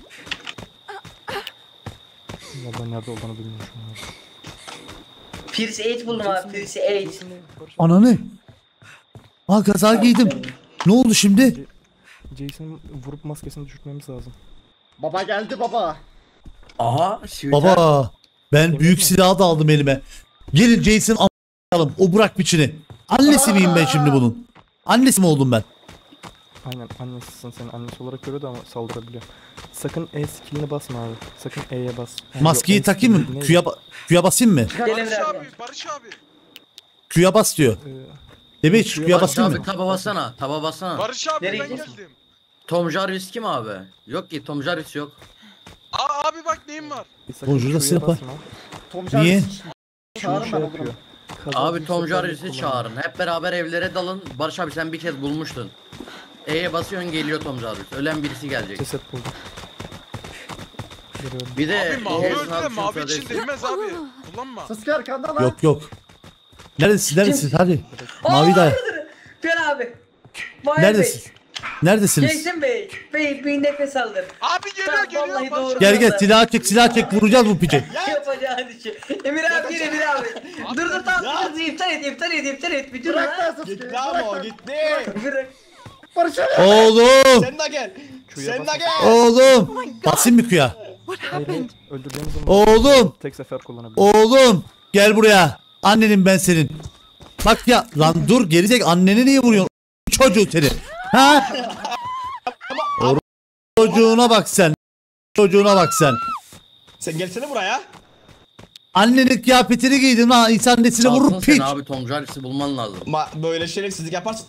Vallahi nerede olduğunu bilmiyorum şu an. Pierce sekiz buldum abi. Pierce sekiz. Ananı. Aa kaza giydim. Ne oldu şimdi? Jason'ın vurup maskesini düşürtmemiz lazım. Baba geldi baba. Aha suikast. Baba ben büyük silahı da aldım elime. Gelin Jason a**alım o Burak biçini. Annesi miyim ben şimdi bunun? Annesi mi oldum ben? Aynen annesisin, senin annesi olarak görüyordu ama saldırabiliyor. Sakın E skillini basma abi. Sakın E'ye bas. Yani Maskeyi yok, E takayım mı? skillini- Q'ya, ba- Q'ya basayım mı? Barış abi, Barış abi. Q'ya bas diyor. Demek hiç Q'ya Barış basayım abi mı? taba bassana. Taba bassana. Barış abi Nereye ben gidiyorsun? geldim. Tom Jarvis kim abi? Yok ki Tom Jarvis yok. Aa abi bak neyim var. Sakın Bonjour, Q'ya silah var. basma. Tom Niye? Jarvis'i Şunu çağırın şey ben yapıyor. olurum. Kazandığı Abi Tom seferleri Jarvis'i kullanıyor. çağırın. Hep beraber evlere dalın. Barış abi sen bir kez bulmuştun. E'ye basıyorsun geliyor Tom Jarvis. Ölen birisi gelecek. Ceset buldum. Görüyorum. Bir de Abi mavi Jason öldü de abi şunu mavi için söylesin. değmez abi. Kullanma. Sasuke arkanda lan. Yok yok. Neredesin? Neredesin? Hadi. Mavi da. Gel abi. Vay Neredesin? Bey. Neredesiniz? Jason Bey. Bey bir nefes aldır. Abi geliyor Tamam, geliyor. vallahi Barış doğru. abi. Gel gel silah çek silah çek vuracağız bu piçi. Yapacağın işi. Emir abi gel Emir abi. Dur dur tamam. Dur, iptal et iptal et iptal et. Bir dur Bırak lan lan. Sasuke'yi. Gitti abi bırak o lan. gitti. Bırak. Barış abi. Oğlum. Sen de gel. Q'ya Sen de bas. gel. Oğlum. Basayım mı Q'ya? What Hayır, hayır. happened? Öldüreceğiniz zaman Oğlum. tek sefer kullanabilir. Oğlum. Gel buraya. Annenim ben senin. Bak ya lan dur gerizek anneni niye vuruyorsun? Çocuğu seni. Ha? O çocuğuna bak sen. Çocuğuna bak sen. Sen gelsene buraya. Annenin kıyafetini giydin ha insan nesine vurur Çalsın piç. sen abi Tom Jarvis'i bulman lazım. Ma böyle şerefsizlik yaparsın.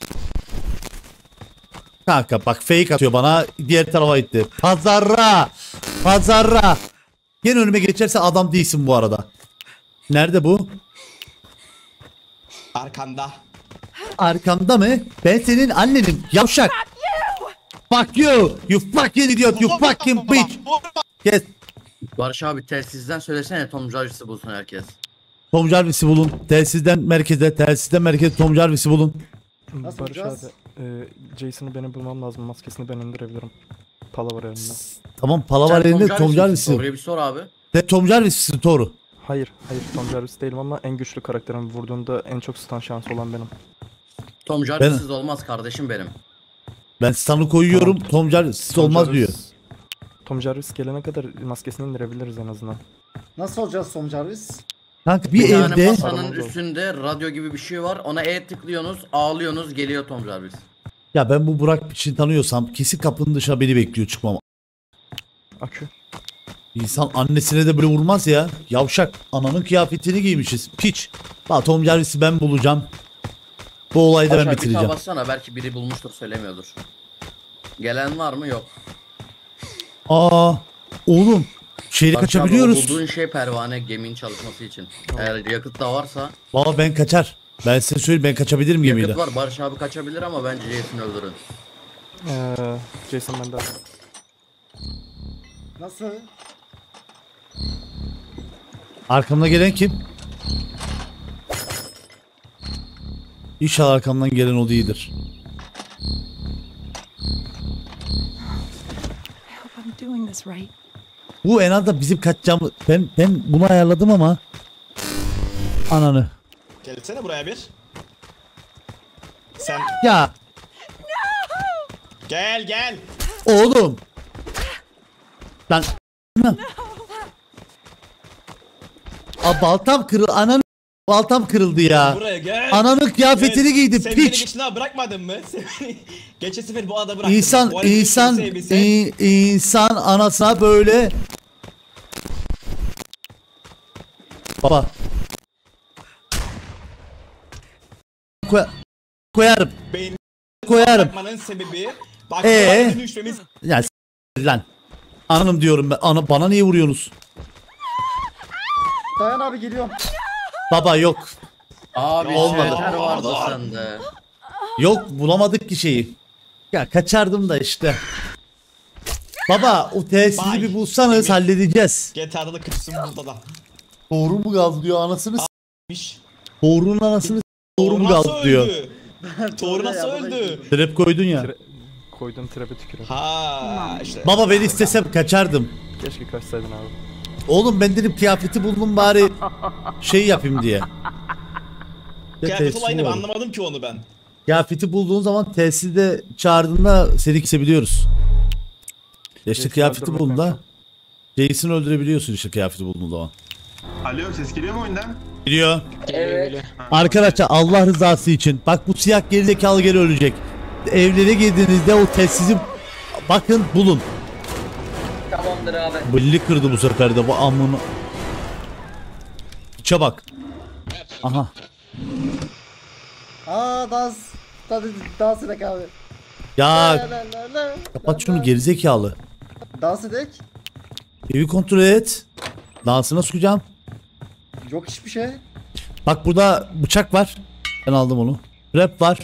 Kanka bak fake atıyor bana diğer tarafa gitti. Pazara. Pazara. Gene önüme geçerse adam değilsin bu arada. Nerede bu? Arkanda. Arkamda mı? Ben senin annenim yavşak. Fuck you. You fucking idiot. You fucking bitch. Yes. Barış abi telsizden söylesene Tom Jarvis'i bulsun herkes. Tom Jarvis'i bulun. Telsizden merkeze, telsizden merkeze Tom Jarvis'i bulun. Nasıl Barış bulacağız? abi, e, Jason'ı benim bulmam lazım. Maskesini ben indirebilirim. Pala var elinde. Tamam pala var elinde Tom Jarvis'i. Oraya bir sor abi. De Tom Jarvis'i Toru. Hayır, hayır Tom Jarvis değilim ama en güçlü karakterim. Vurduğunda en çok stun şansı olan benim. Tom Jarvis'siz olmaz kardeşim benim. Ben stun'ı koyuyorum. Tamam. Tom Jarvis'siz Tom olmaz Jarvis- diyor. Tom Jarvis gelene kadar maskesini indirebiliriz en azından. Nasıl olacağız Tom Jarvis? Kanka Bir bir tane evde masanın Aramaz oldu. üstünde radyo gibi bir şey var. Ona E tıklıyorsunuz, ağlıyorsunuz, geliyor Tom Jarvis. ya ben bu Burak için tanıyorsam kesin kapının dışına beni bekliyor çıkmam. Akü. İnsan annesine de böyle vurmaz ya. Yavşak. Ananın kıyafetini giymişiz. Piç. Bak Tom Jarvis'i ben bulacağım. Bu olayı da ben Aşağı bir bitireceğim. tava bassana belki biri bulmuştur söylemiyordur. Gelen var mı? Yok. Aa, oğlum. Şeyle Barış abi, o kaçabiliyoruz. bulduğun şey pervane geminin çalışması için. Eğer yakıt da varsa. Baba ben kaçar. Ben size söyleyeyim ben kaçabilirim gemiyle. Yakıt var Barış abi kaçabilir ama bence Jason'ı öldürün. Ee, Jason bende. Nasıl? Arkamda gelen kim? İnşallah arkamdan gelen o değildir. I hope I'm doing this right. Bu en azından bizim kaçacağımız... Ben, ben bunu ayarladım ama... Ananı. Gelsene buraya bir. Sen Ya gel gel. oğlum. Lan. Aa, baltam kırıl... Ananı... Baltam kırıldı ya. Buraya gel. Ananın kıyafetini Gel. giydi Sen beni piç. geçine bırakmadın mı? Sen beni- Geçen sefer bu adamı bıraktın. İnsan, Bu herif insan, kimseyi bilse- i- insan anasına böyle... Baba. Koy koyarım. Beni Koyarım. bırakmanın sebebi bak Ee? ee? düşmemiz. Ya s- lan. Anam diyorum ben. Ana, bana niye vuruyorsunuz? Dayan abi geliyorum. Baba yok. Abi Olmadı. süveter vardı sende. Yok bulamadık ki şeyi. Ya kaçardım da işte. Baba o telsizi Bay. bir bulsanız halledeceğiz. G T A'da da kırsın burada da. Doğru mu gazlıyor anasını s- Miş. Doğru'nun anasını s- Doğru mu nasıl gazlıyor? öldü? Thor nasıl Ya, öldü? Trap koydun ya. Tire- koydum trap'e tükürüyor. Ha işte. Baba ben istesem kaçardım. Keşke kaçsaydın abi. Oğlum ben dedim kıyafeti buldum bari şey yapayım diye. Ya Kıyafet telsiz olayını ben var. anlamadım ki onu ben. Kıyafeti bulduğun zaman telsizde çağırdığında seni kesebiliyoruz. Ya işte Jason'ı kıyafeti öldürmek bulduğunda Jason'ı öldürebiliyorsun işte kıyafeti bulduğun zaman. Alo ses geliyor mu oyundan? Biliyor. Evet. Arkadaşlar Allah rızası için bak bu siyah gerizekalı geri ölecek. evlere girdiğinizde o telsizi bakın bulun. Tamamdır abi. Belli kırdı bu sefer de bu amına. İçe bak. Aha. Aa dans. Dans, dans edek abi. Ya La, la, la, la, kapat la, şunu la. gerizekalı. Dans edek. Evi kontrol et. Dansına sokacağım. Yok hiçbir şey. Bak burada bıçak var. Ben aldım onu. Rap var.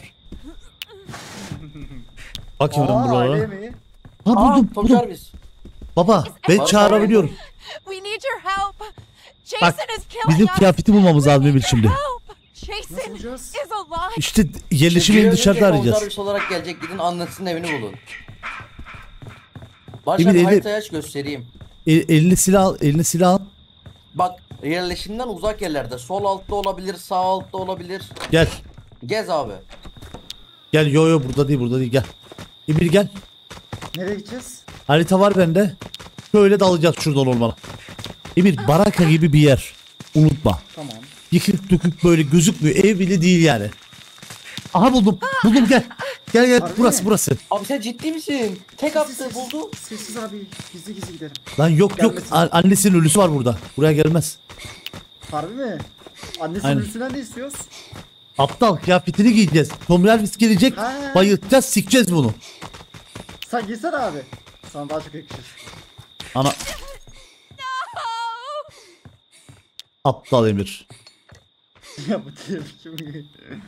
Bakayım ben Aa aile buralara. yemeği. Ha Aa, buldum Tom buldum. Jarvis. Baba ben Bak, çağırabiliyorum. We need your help. Jason Bak is killing bizim us. kıyafeti bulmamız lazım Emir şimdi. Help. Jason Nasıl bulacağız? is alive. İşte yerleşim Şimdi yerini bir dışarıda önceki Tom arayacağız. Jarvis olarak gelecek, gidin annesinin evini bulun. Başka Emir, bir eli- haritayı aç göstereyim. El, eline silah al, eline silah al. Bak yerleşimden uzak yerlerde, sol altta olabilir, sağ altta olabilir. Gel. Gez abi. Gel yo yo burada değil burada değil gel. Emir gel. Nereye gideceğiz? Harita var bende. Şöyle dalacağız şuradan olmalı. Emir baraka gibi bir yer. Unutma. Tamam. Yıkık dökük böyle gözükmüyor. Ev bile değil yani. Aha buldum. Buldum gel. Gel gel Harbi burası mi? burası. Abi sen ciddi misin? Tek attı Sessiz, buldu. Sessiz abi. Gizli gizli gidelim. Lan yok yok Gelmesin. A- annesinin ölüsü var burada. Buraya gelmez. Harbi mi? Annesinin Aynen. üstünden ne istiyoruz? Aptal kıyafetini giyeceğiz. Tom Jarvis gelecek. Ha. Bayıltacağız sikeceğiz bunu. Sen giysene abi. Sana daha çok yakışır. Ana. Aptal Emir. Ya bu diye kim?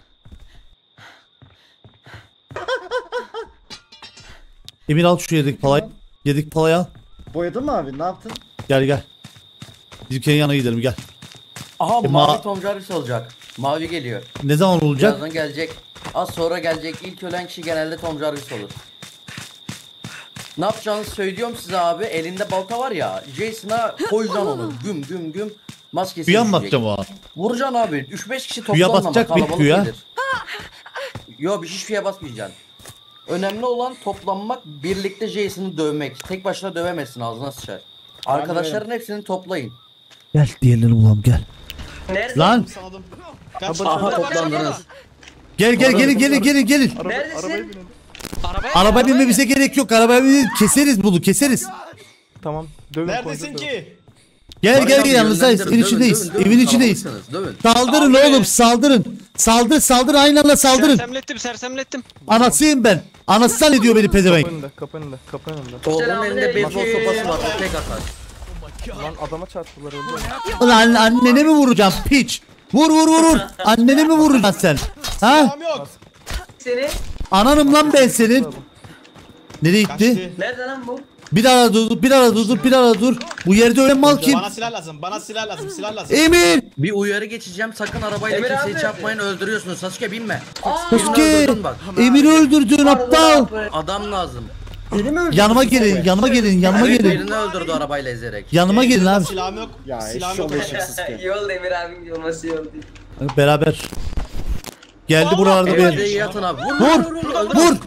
Emir al şu yedek palayı. Yedek palayı al. Boyadın mı abi? Ne yaptın? Gel gel. Bizimkinin yanına gidelim gel. Aha E, mavi ma- Tom Jarvis olacak. Mavi geliyor. Ne zaman olacak? Birazdan gelecek. Az sonra gelecek. İlk ölen kişi genelde Tom Jarvis olur. Ne yapacağınızı söylüyorum size abi. Elinde balta var ya. Jason'a koyacaksın onu. Güm güm güm. Maskesi Suya mı düşecek. batacağım o an? Vuracaksın abi. üç beş kişi Suya toplanma. basacak bir Kalabalık suya. gelir. Yo bir hiçbir şeye basmayacaksın. Önemli olan toplanmak, birlikte Jason'ı dövmek. Tek başına dövemezsin, ağzına sıçar. Arkadaşların hepsini toplayın. Gel diğerlerini bulalım gel. Nerede? Lan Sağladım. Kaç. Aha toplandınız. gel gel gelin gelin gelin gelin. Neredesin? Arabaya Araba binmemize gerek yok. Araba binmemize keseriz bunu keseriz. Tamam. Dövün Neredesin koydu, ki? Gel gel Abi, gel yanınızdayız. yönlendirin, Evin dövün, içindeyiz. dövün, dövün, Evin içindeyiz. kalabalıksınız, dövün. Saldırın Abi. oğlum saldırın. Saldır saldır aynı anda saldırın. Sersemlettim sersemlettim. Anasıyım ben. Anası zannediyor beni Kapı pezevenk. önünde, kapı önünde, kapı önünde. Oğlunun elinde beyzbol Selamünaleyküm. sopası var, o tek atar. Lan adama çarptılar öldü. Ulan annene mi vuracağım piç? Vur vur vur vur. Annene mi vuracaksın sen? Ha? Tamam yok. Seni. Ananım lan ben senin. Nereye gitti? Kaçtı. Nerede lan bu? Bir ara dur, bir ara dur, bir ara dur. Bu yerde ölen mal kim? Bana silah lazım. Bana silah lazım. Silah lazım. Emir! Bir uyarı geçeceğim, sakın arabayla Emir kimseyi abi. çarpmayın, öldürüyorsunuz. Sasuke binme. Sasuke! öldürdün bak. Emir'i öldürdün aptal. Adam lazım. Beni mi öldürdün? Yanıma gelin, yanıma gelin, yanıma Evet, gelin. birini öldürdü arabayla ezerek. Yanıma gelin abi. Silahım yok. Ya Silahım eşşoğlu yok. eşek Sasuke. İyi oldu Emir abinin olması iyi oldu. Beraber. Geldi buralarda Evde bir. yatın abi. Vur Vur! vur vur. öldür. Vur!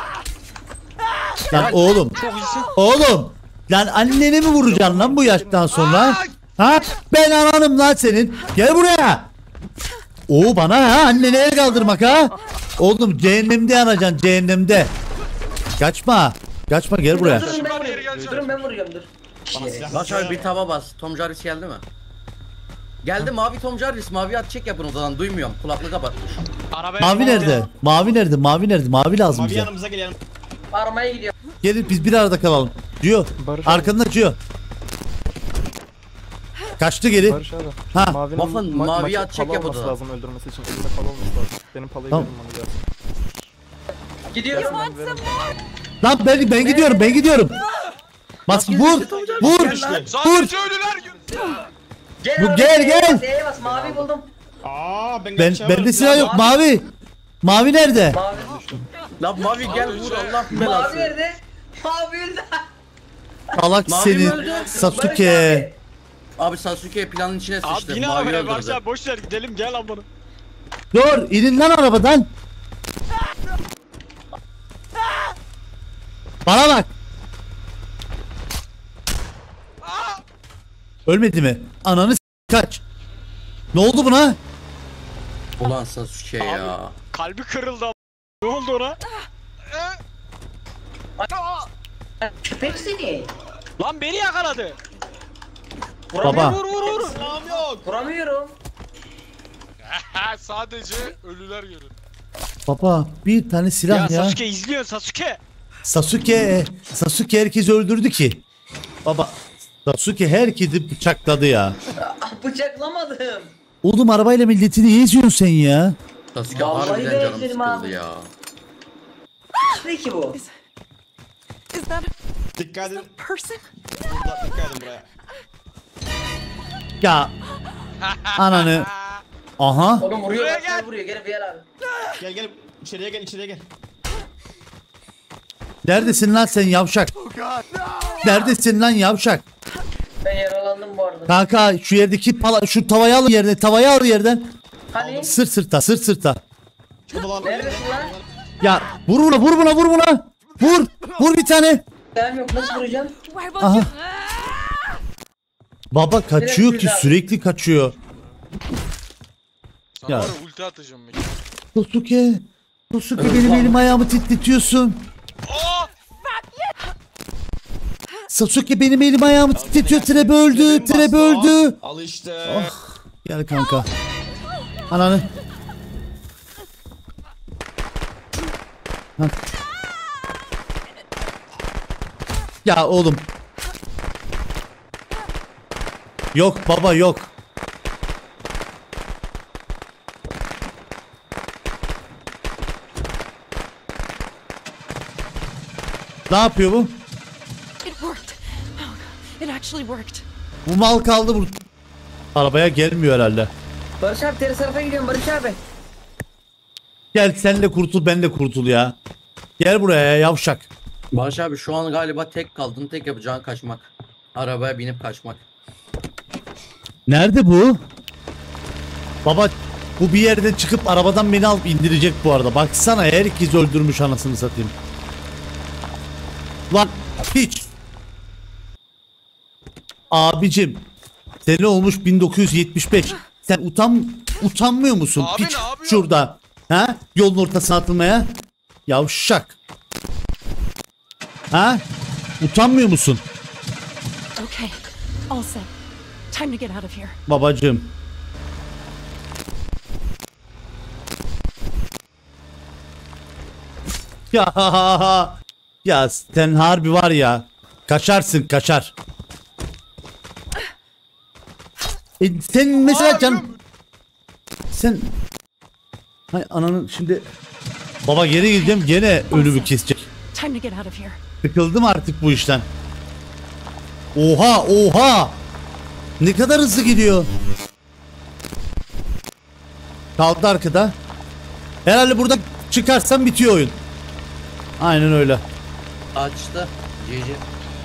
Lan oğlum. Oğlum. Lan anneni mi vuracaksın lan bu yaştan sonra? Ha? Ben ananım lan senin. Gel buraya. Oo bana ha annene el kaldırmak ha. Oğlum cehennemde yanacaksın cehennemde. Kaçma. Kaçma gel buraya. Durun ben vuruyorum. Durun ben vuruyorum dur. Bana silah Bak abi bir tava bas. Tom Jarvis geldi mi? Geldi mavi Tom Jarvis. Mavi at çek yapın odadan. Duymuyorum. Kulaklığı kapatmış. Arabaya Mavi nerede? Mavi nerede? Mavi nerede? Mavi lazım Mavi bize. yanımıza gelelim. Aramaya gidiyorum. Gelin biz bir arada kalalım. Cio. Barış abi. Arkanda Cio. Kaçtı geri. Barış abi. Ha. Mavinin Waffen, ma- mavi maçı atacak pala ya olması burada. lazım öldürmesi için. Elinde pala olması lazım. Benim palayı Tamam. verin bana gelsin. Gidiyorum. Lan ben ben gidiyorum ben gidiyorum. Bas vur. Vur. İşte. Sadece ölüler. Gel Bu abi, gel, E'ye gel. bas, E'ye bas mavi buldum. Aa ben Ben kaçamıyorum. bende silah yok. Mavi. Mavi nerede? Mavi. Lan mavi gel vur Allah Mavi belası. nerede? Mavi öldü. Salak Mavi senin. mi öldü? Sasuke. Abi Sasuke planın içine Abi sıçtı. yine Mavi arabaya Barış öldürdü. abi boş ver gidelim gel lan bunu. Dur inin lan arabadan. Bana bak. Ölmedi mi? Ananı s- kaç. Ne oldu buna? Ulan Sasuke ya. Kalbi kırıldı. Ne oldu ona? Köpek seni. Lan beni yakaladı. Baba. Vur vur vur. Silahım yok. Vuramıyorum. Sadece ölüler görür. Baba bir tane silah Ya, ya. Sasuke izliyor Sasuke. Sasuke. Sasuke herkesi öldürdü ki. Baba. Sasuke herkesi bıçakladı ya. Ah, bıçaklamadım. Oğlum arabayla milleti niye eziyorsun sen ya? Sasuke Vallahi harbiden canım beğendim sıkıldı abi. ya. Ne ki bu? Is that Dikkat edin. a person? Burada dikkat edin buraya. Ya. Ananı. Aha. Oğlum vuruyor Buraya bak gel. gel. vuruyor gel bir abi. Gel gel içeriye gel içeriye gel. Neredesin lan sen yavşak? Neredesin lan yavşak? Ben yaralandım bu arada. Kanka şu yerdeki pala şu tavayı al yerine tavayı al yerden. Hani? Sırt sırta sırt sırta. Neredesin lan? Ya vur buna vur buna vur buna. Vur. Vur bir tane. Ben yok nasıl vuracağım? Where about Aha. you? Baba kaçıyor ki sürekli kaçıyor. Sana Ya. var ya ulti atacağım ben. Sasuke. Sasuke benim elim ayağımı titretiyorsun. Aa! Sasuke benim elim ayağımı titretiyor. Trebe öldü. Trebe öldü. Al işte. Oh. Gel kanka. Ananı. Ha. Ya oğlum. Yok baba yok. Ne yapıyor bu? It worked. Oh, it actually worked. Bu mal kaldı bu. Arabaya gelmiyor herhalde. Barış abi ters tarafa gidiyorum Barış abi. Gel sen de kurtul ben de kurtul ya. Gel buraya yavşak. Barış abi şu an galiba tek kaldın. Tek yapacağın kaçmak. Arabaya binip kaçmak. Nerede bu? Baba bu bir yerden çıkıp arabadan beni alıp indirecek bu arada. Baksana herkes öldürmüş anasını satayım. Lan hiç. Abicim sene olmuş bin dokuz yüz yetmiş beş. Sen utan utanmıyor musun? Abi Piç ne yapıyor? şurada. Ha? Yolun ortasına atılmaya. Yavşak. Ha? Utanmıyor musun? Okay, all set. Time to get out of here. Babacığım. Ya ya sen harbi var ya. Kaçarsın kaçar. E, sen mesela Aa, can ölüyorum. sen hay ananın şimdi baba geri gideceğim gene ölümü kesecek. Time to get out of here. Sıkıldım artık bu işten. Oha oha. Ne kadar hızlı gidiyor. Kaldı arkada. Herhalde burada çıkarsam bitiyor oyun. Aynen öyle. Açtı. G G.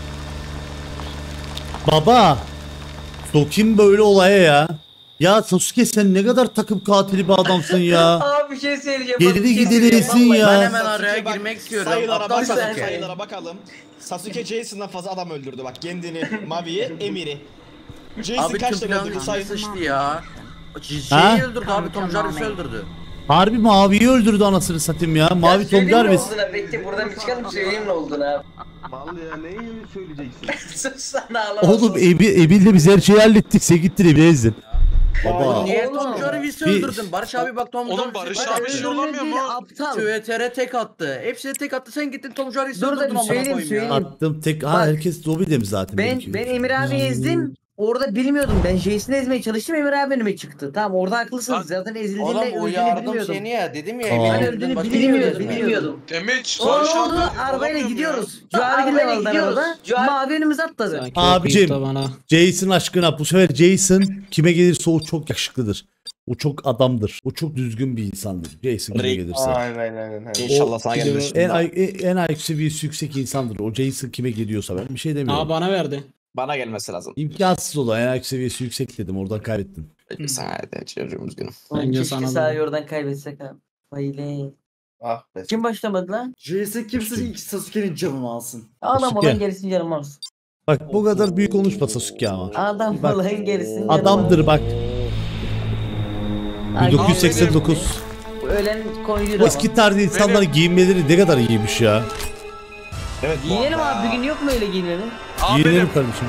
Baba. Sokayım böyle olaya ya. Ya Sasuke sen ne kadar takım katili bir adamsın ya. Abi bir şey söyleyeceğim. Geri bak, bir şey giderisin söyleyeceğim, ya. vallahi. Ben hemen araya Sasuke bak, girmek istiyorum. Sayılara Aptal bakalım, Sasuke. sayılara bakalım. Sasuke Jason'dan fazla adam öldürdü bak. Kendini, Mavi'yi, Emir'i. Jason Abi kaç tüm tane planın öldürdü içine say. sıçtı ya. Ha? Şeyi öldürdü abi, Tom Jarvis'i öldürdü. Harbi Mavi'yi öldürdü anasını satayım ya. Mavi Ya Tom söyleyeyim Jarvis. ne olduğunu, bekle buradan bir çıkalım söyleyeyim ne olduğunu abi. Vallahi ya neyi söyleyeceksin? Sus sana ağlamasın. Oğlum Ebi, Ebil'le biz her şeyi hallettik. Sen gittin Ebil'e ezdin. Baba. Niye Oğlum. Tom Jarvis'i Bir- öldürdün? Barış abi bak Tom Oğlum Jarvis'i Barış bak- abi şey olamıyor mu? Aptal. Twitter tek attı. Hepsine tek attı. Sen gittin Tom Jarvis'i Dur da öldürdün bir amına söyleyeyim, koyayım ya. söyleyeyim. Attım tek. Ha Bak. herkes lobide mi zaten? Ben benimki? ben Emir abi ezdim. Orada bilmiyordum. Ben Jason'ı ezmeye çalıştım. Emir abi önüme çıktı. Tamam orada haklısınız. Lan- Zaten ezildiğinde Oğlum o öldüğünü yardım bilmiyordum. seni ya. Dedim ya. Aa. Emin Hani öldürdün, öldüğünü başka bilmiyordum. bir şey Bilmiyordum. Demeç. O Barış abi, oldu. Arabayla olamıyorum ya. gidiyoruz. Arabayla Arabayla gidiyoruz. gidiyoruz. Mavi önümüze atladı. Abicim Jason aşkına bu sefer Jason kime gelirse o çok yakışıklıdır. O çok adamdır. O çok düzgün bir insandır. Jason kime gelirse. Aynen aynen. aynen. İnşallah sana gelir. En, en, en I Q seviyesi yüksek insandır. O Jason kime geliyorsa ben bir şey demiyorum. Aa bana verdi. Bana gelmesi lazım. İmkansız olan en I Q seviyesi yüksek dedim. Oradan kaybettin. Sana de çocuğum üzgünüm. Bence Keşke sana sahi da. oradan kaybetsek abi. Aile. Ah be. Kim başlamadı lan? Jason kimse ilk Sasuke'nin canını alsın. Adam Sasuke. olan gerisin canım alsın. Bak bu kadar büyük konuşma Sasuke ama. Adam Bak. olan gerisin canım Adamdır bak. Ay, bin dokuz yüz seksen dokuz. ölen koydu. Bu eski tarzı insanların giyinmeleri ne kadar iyiymiş ya. Evet. Giyinelim abi, bir gün yok mu öyle giyinmenin? Giyinelim kardeşim.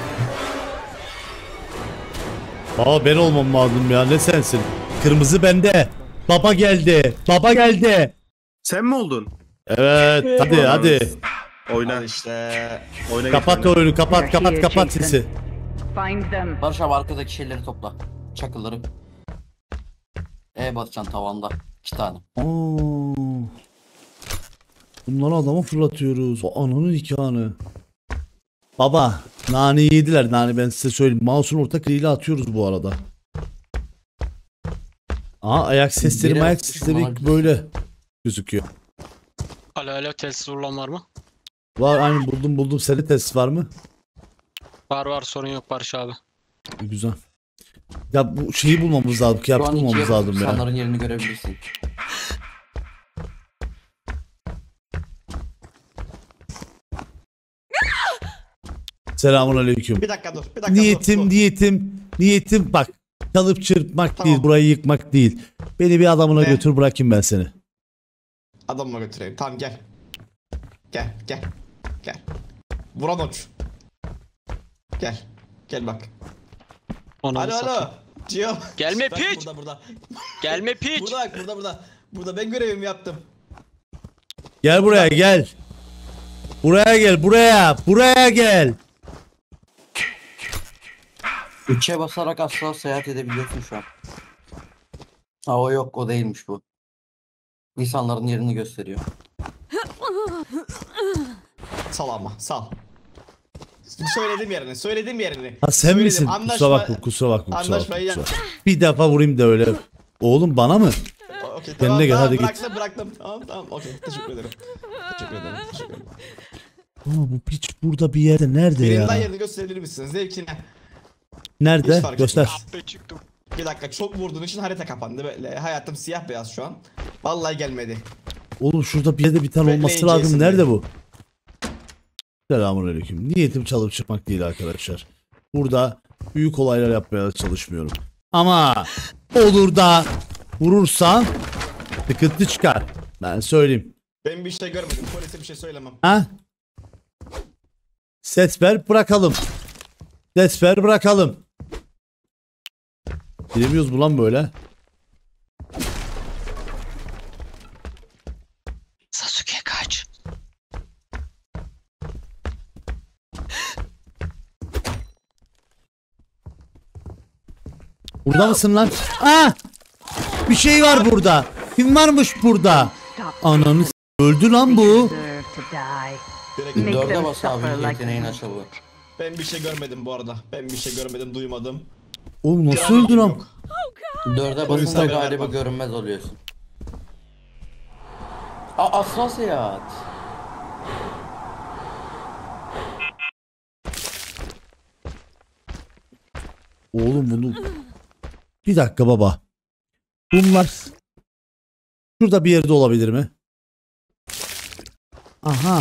Aa ben olmam lazım ya, ne sensin? Kırmızı bende. Baba geldi. Baba geldi. Sen mi oldun? Evet hadi hadi. Oyna. işte. Oyna. Kapat oyunu, kapat kapat kapat sesi. Find them. Barış abi arkadaki şeyleri topla. Çakılları. E basacaksın tavanda. İki tane. Oo. Bunları adama fırlatıyoruz. O ananın nikahını. Baba nane yediler, nane ben size söyleyeyim. Mouse'un orta kliğiyle atıyoruz bu arada. Aa ayak sesleri Biri ayak atmış, sesleri bunlar- böyle gözüküyor. Alo alo telsiz olan var mı? Var aynı buldum buldum. Senin test var mı? Var var sorun yok Barış abi. Güzel. Ya bu şeyi bulmamız lazım. Şu an Kıyafet bulmamız ikiye lazım ya. insanların yerini görebilirsin. Selamun aleyküm. Bir dakika dur. Bir dakika Niyetim dur. dur. niyetim niyetim bak. Çalıp çırpmak Tamam. değil, burayı yıkmak değil. Beni bir adamına Ne? götür, bırakayım ben seni. Adamıma götüreyim. Tamam gel. Gel gel. Gel. Vuran uç. Gel. Gel bak. Onu Alo alo. Cio. Gelme Bak, piç. Burada burada. Gelme piç. Burada bak, burada burada. Burada ben görevimi yaptım. Gel buraya gel. Buraya gel buraya. Buraya gel. Üçe basarak asla seyahat edebiliyorsun şu an. Ha o yok, o değilmiş bu. İnsanların yerini gösteriyor. Sal ama sal. Söyledim yerini, söyledim yerini. Ha sen Söyledim. misin? Anlaşma- Kusura bakma, kusura bakma, kusura Anlaşmayı bakma. yap. kusura bakma. Bir defa vurayım da öyle. Oğlum bana mı? Okey Kendine tamam, gel, tamam, hadi git. bıraktım bıraktım. Tamam tamam okey teşekkür ederim. Teşekkür ederim. Teşekkür ederim. Aa, bu piç burada bir yerde. Nerede Birinin daha ya? yerini gösterebilir misiniz? Zevkine. Nerede? Hiç fark Göster. etmez. Be çıktım. Bir dakika çok vurduğun için harita kapandı böyle. Hayatım siyah beyaz şu an. Vallahi gelmedi. Oğlum şurada bir yerde bir tane olması Bekleyin lazım. Jason Nerede Bey. bu? Selamünaleyküm. Niyetim çalıp çıkmak değil arkadaşlar. Burada büyük olaylar yapmaya çalışmıyorum. Ama olur da vurursan sıkıntı çıkar. Ben söyleyeyim. Ben bir şey görmedim. Polise bir şey söylemem. Ha? Ses ver bırakalım. Ses ver bırakalım. Bilemiyoruz bu lan böyle. Sasuke kaç. Burada mısın lan? Aa! Bir şey var burada. Kim varmış burada? Ananı s- öldü lan bu. Deserve to die. Direkt Make Dörde them bas abi, suffer like yeteneğin açıldı. ben bir şey görmedim bu arada. Ben bir şey görmedim, duymadım. Oğlum Bir nasıl an öldü lan? yok. Dörde Polise basınca haber galiba vermem. görünmez oluyorsun. Aa asla seyahat. Oğlum bunu... Bir dakika baba. Bunlar... Şurada bir yerde olabilir mi? Aha.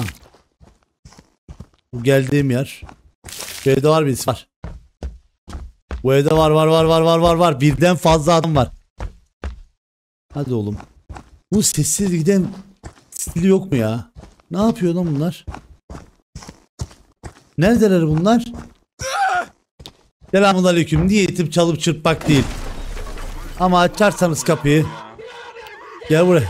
Bu geldiğim yer. Bu evde var birisi var. Bu evde var var var var var var var. Birden fazla adam var. Hadi oğlum. Bu sessiz giden stili yok mu ya? Ne yapıyor lan bunlar? Neredeler bunlar? Selamünaleyküm. Niyetim çalıp çırpmak değil. Ama açarsanız kapıyı. Gel buraya.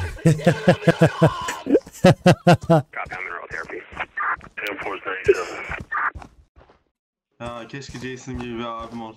Ya keşke Jason gibi bir abim olsa.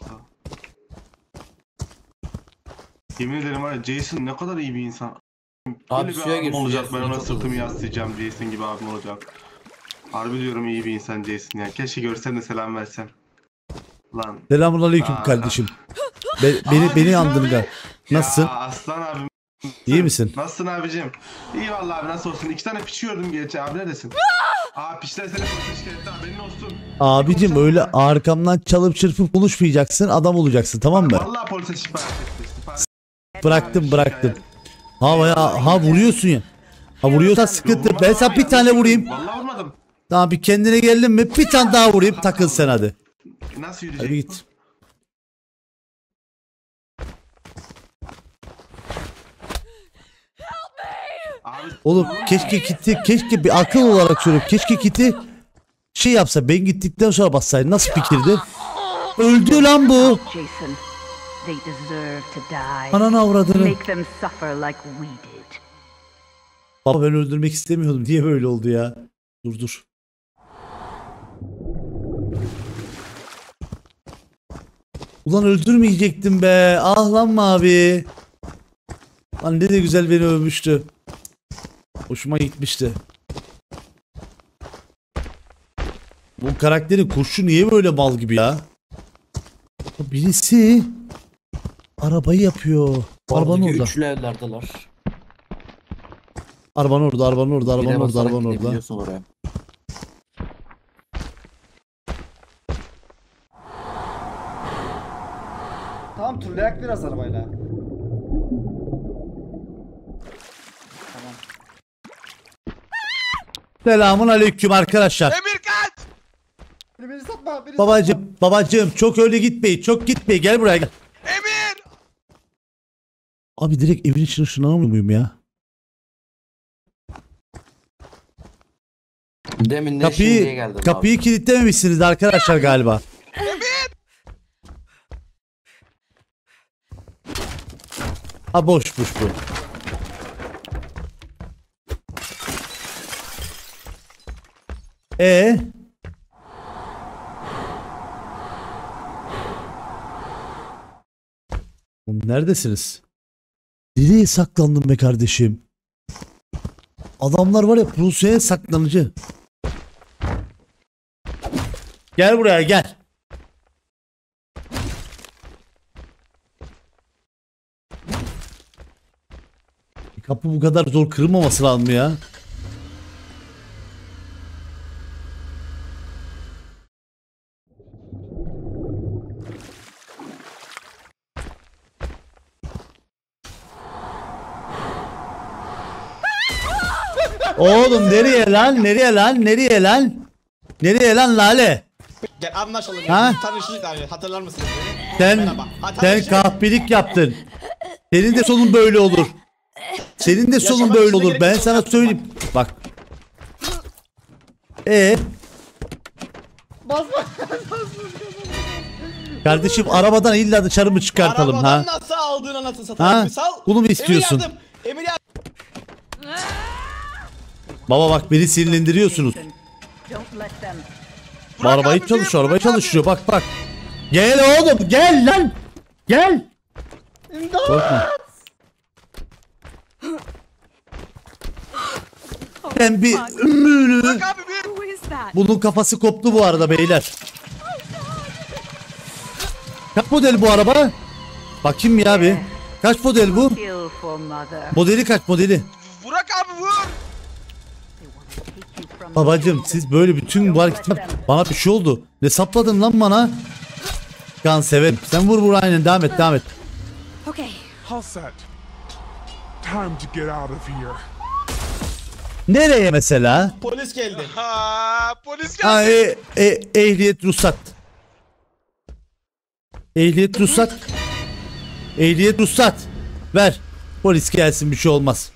Yemin ederim var ya, Jason ne kadar iyi bir insan. Abi Böyle bir suya abim gir, olacak, suya, ben suya ona çok sırtımı hızlı. yaslayacağım, Jason gibi abim olacak. Harbi diyorum, iyi bir insan Jason ya. Keşke görsen de selam versen. Lan. Selamünaleyküm Aa. kardeşim. Be- beni Aa, beni Jason andın abi. gal. Nasılsın? Ya aslan abim. İyi misin? Nasılsın abicim? İyi vallahi abi, nasıl olsun? İki tane piç gördüm geçen abi, neredesin? Aa piçler seni polis şikayette, haberin olsun. Abicim öyle arkamdan çalıp çırpıp konuşmayacaksın, adam olacaksın, tamam mı? Vallahi polise şikayet etti. Şikayet- Bıraktım bıraktım. Ha ya ha vuruyorsun ya. Ha vuruyorsan sıkıntı. Ben sana bir tane vurayım. Vallahi vurmadım. Daha bir kendine geldin mi? Bir tane daha vurayım, takıl sen hadi. Nasıl yürüyecek? Hadi git. Oğlum keşke kiti, keşke bir akıl olarak söylüyorum. Keşke kiti şey yapsa, ben gittikten sonra bassaydı. Nasıl fikirdi? Öldü lan bu. Jason, they deserve to die. Ananı avradını. Make them suffer like we did. Baba ben öldürmek istemiyordum. Niye böyle oldu ya? Dur dur. Ulan öldürmeyecektim be. Ah lan mavi. Lan ne de güzel beni övmüştü. Hoşuma gitmişti. Bu karakterin kurşu niye böyle mal gibi ya? Birisi arabayı yapıyor. Arabanın orada. Üçlü evlerdeler. Arabanın orada, arabanın orada, arabanın Bire orada, basarak arabanın orada. gidebiliyorsun oraya. Tamam turlayak biraz arabayla. Selamun aleyküm arkadaşlar. Emir kaç! Beni satma, beni Babacım, babacım çok öyle gitmeyin, çok gitmeyin. Gel buraya gel. Emir! Abi direkt evin içine ışınlanamıyor muyum ya? Demin de şimdiye Kapıyı, geldim kapıyı abi. kilitlememişsiniz arkadaşlar galiba. Ha boşmuş bu. E Neredesiniz? Nereye saklandın be kardeşim? Adamlar var ya Prusya'ya saklanıcı. Gel buraya gel. Kapı bu kadar zor kırılmaması lazım ya. Oğlum nereye lan? Nereye lan? Nereye lan? Nereye lan Lale? Gel anlaşalım. Ha? Tanıştık abi. Hatırlar mısınız beni? Sen Merhaba. Ha, sen tanıştık. kahpelik yaptın. Senin de sonun böyle olur. Senin de sonun Yaşamak böyle için olur. gerek Ben yok. sana söyleyeyim. Bak. E basma. kardeşim arabadan illa dışarı mı çıkartalım Arabadan ha? nasıl aldığın anasını satayım. Ha? Bir sal. Bunu mu Emir istiyorsun? yardım. Emir yardım. Baba bak beni sinirlendiriyorsunuz. Don't let them. Bu arabayı abi, çalışıyor, bırak arabayı abi. çalışıyor. Bak bak. Gel oğlum, gel lan. Gel. İmdat. Korkma. Ben bir ümünü. Bırak abi bir! Who is that? Bunun kafası koptu bu arada beyler. Kaç model bu araba? Bakayım ya bir. Kaç model bu? Kill for mother. Modeli kaç modeli? Burak abi vur! Take you from Babacım siz böyle bütün bu hareketler bana bir şey oldu. Ne sapladın lan bana? Kan severim. Sen vur vur aynen devam et devam et. Okay. All set. Time to get out of here. Nereye mesela? Polis geldi. Ha, polis geldi. Ha, e, e, ehliyet ruhsat. Ehliyet ruhsat. Ehliyet ruhsat. Ver. Polis gelsin bir şey olmaz.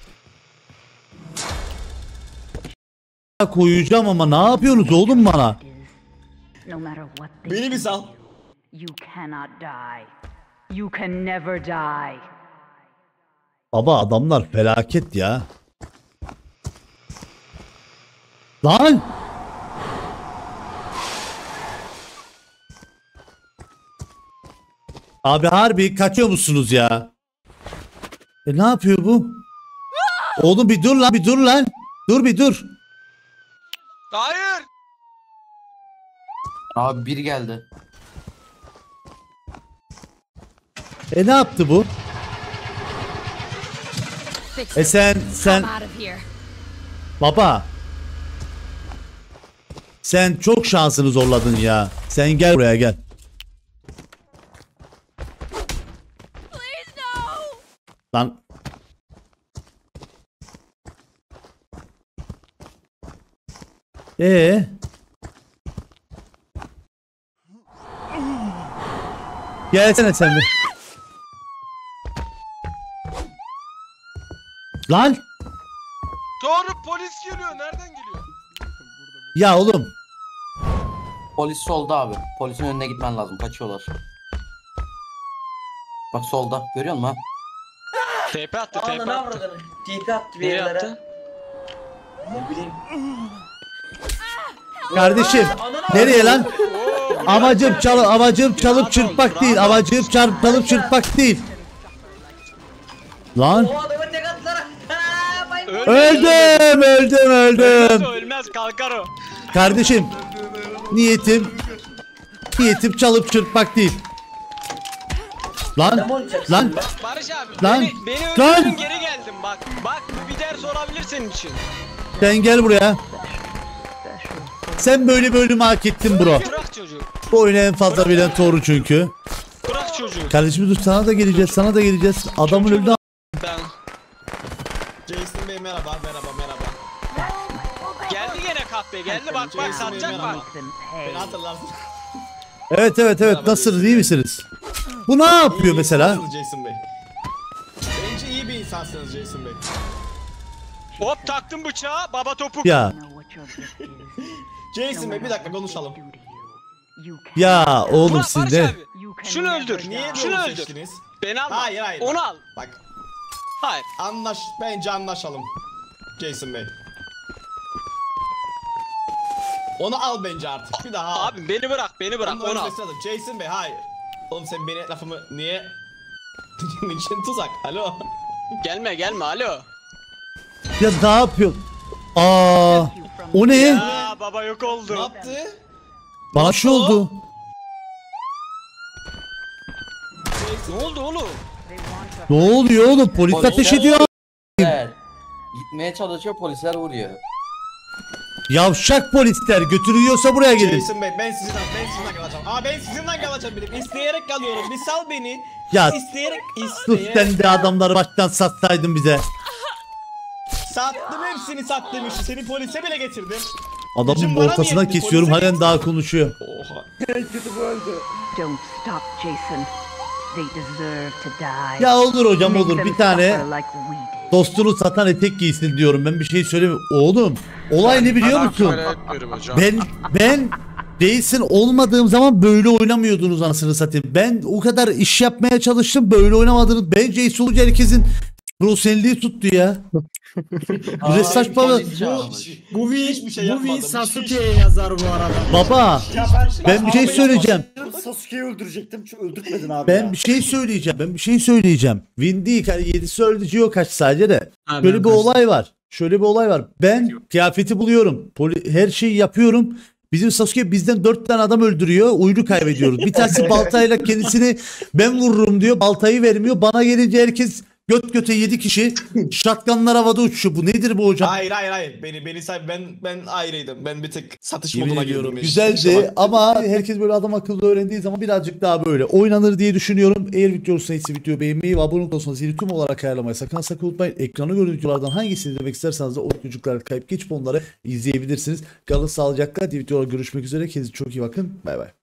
Koyacağım ama ne yapıyorsunuz oğlum bana? no matter what they Beni bir sal. You cannot die. You can never die. Baba adamlar felaket ya. Lan! Abi harbi kaçıyor musunuz ya? E ne yapıyor bu? Oğlum bir dur lan bir dur lan. Dur bir dur. Hayır! Abi biri geldi. E ne yaptı bu? Fix E it. sen sen I'm out of here. baba. Sen çok şansını zorladın ya. Sen gel buraya gel. Please no. Lan. Ee? Gelsene sen bir. Lan! Doğru polis geliyor. Nereden geliyor? Ya oğlum. Polis solda abi. Polisin önüne gitmen lazım. Kaçıyorlar. Bak solda. Görüyor musun ha? T P attı, T Ananı P attı. avradını. T P attı bir Nereye yerlere. attı? Ne bileyim. Kardeşim nereye lan? Amacım çalıp amacım çalıp çırpmak değil. Amacım çarp çalıp çırpmak değil. Lan. O adamı tek attılar. Öldüm, öldüm, öldüm. Ölmez o, ölmez, kalkar o. Kardeşim niyetim niyetim çalıp çırpmak değil. Lan lan Barış abi Lan, beni, beni lan. öldürdün geri geldim bak. Bak bir ders olabilir senin için. sen gel buraya. Sen böyle bölümü hak ettin bro. Bırak çocuğu. Bu oyunu en fazla bilen Toru çünkü. Bırak çocuğu. Kardeşim dur sana da geleceğiz, sana da geleceğiz. Adamın önünde Ben. Jason Bey merhaba merhaba merhaba. Geldi gene kahpe geldi bak bak satacak bak. Beni hatırlarsın. Evet evet evet nasılsınız iyi misiniz? Bu ne yapıyor mesela? Nasılsınız Jason Bey? Bence iyi bir insansınız Jason Bey. Hop taktım bıçağı baba topuk. Ya Jason Bey bir dakika konuşalım. ya oğlum Barış siz de abi, şunu öldür. Niye Şunu bunu öldür. seçtiniz? Beni alma. Hayır hayır. Onu al. Bak Hayır. anlaş bence anlaşalım. Jason Bey. Onu al bence artık. Bir daha al. Abi beni bırak beni bırak Onun onu al. ölmesi lazım. Jason Bey hayır. Oğlum sen benim lafımı niye? Niçin tuzak? Alo. Gelme gelme alo. ya ne yapıyor? Aa o ne? Ya baba yok oldu. Ne yaptı? Bana şu oldu. Ne oldu oğlum? Ne oluyor oğlum? Polis ateş ediyor. Polisler gitmeye çalışıyor, polisler vuruyor. Yavşak polisler götürüyorsa buraya gelin. Jason Bey ben sizinle ben sizinle kalacağım. Aa ben sizinle kalacağım benim. İsteyerek kalıyorum. Bir sal beni. Ya İsteyerek sus isteyerek. sen de adamları baştan satsaydın bize. Sattım hepsini sattım işi. Seni polise bile getirdim. Adamın Gücüm bana ortasından niyetti, kesiyorum polise halen git. daha konuşuyor. Oha. Don't stop, Jason. They deserve to die. Ya olur hocam Make olur them bir tane suffer like we did. dostunu satan etek giysin diyorum ben bir şey söylemiyorum. Oğlum olay ne biliyor musun? Ben ben Jason olmadığım zaman böyle oynamıyordunuz anasını satayım. Ben o kadar iş yapmaya çalıştım böyle oynamadınız. Ben Jason olunca herkesin profesyonelliği tuttu ya. Böyle saçma. Bu vi Hiçbir şey bu yapmadım. vi Sasuke'ye yazar bu arada. Baba ben bir şey söyleyeceğim. Sasuke'yi öldürecektim çünkü öldürtmedin abi. Ben ya. bir şey söyleyeceğim. Ben bir şey söyleyeceğim. Win değil. Hani yedisi öldü Gio kaç sadece de. Abi Şöyle ben bir kaçtım. olay var. Şöyle bir olay var. Ben kıyafeti buluyorum. Poli her şeyi yapıyorum. Bizim Sasuke bizden dört tane adam öldürüyor. Oyunu kaybediyoruz. Bir tanesi baltayla kendisini ben vururum diyor. Baltayı vermiyor. Bana gelince herkes göt göte yedi kişi. Şatkanlar havada uçuyor. Bu nedir bu hocam? Hayır hayır hayır. Beni beni say ben ben ayrıydım. Ben bir tık satış Yemin moduna ediyorum. girdim. Güzeldi ama herkes böyle adam akıllı öğrendiği zaman birazcık daha böyle oynanır diye düşünüyorum. Eğer video hoşuna gitse videoyu beğenmeyi ve abone olursanız zili tüm olarak ayarlamayı sakın sakın unutmayın. Ekrana gördüğünüz videolardan hangisini izlemek isterseniz de o çocuklar kayıp geçip onları izleyebilirsiniz. Kalın sağlıcakla. Diğer videolarda görüşmek üzere. Kendinize çok iyi bakın. Bay bay.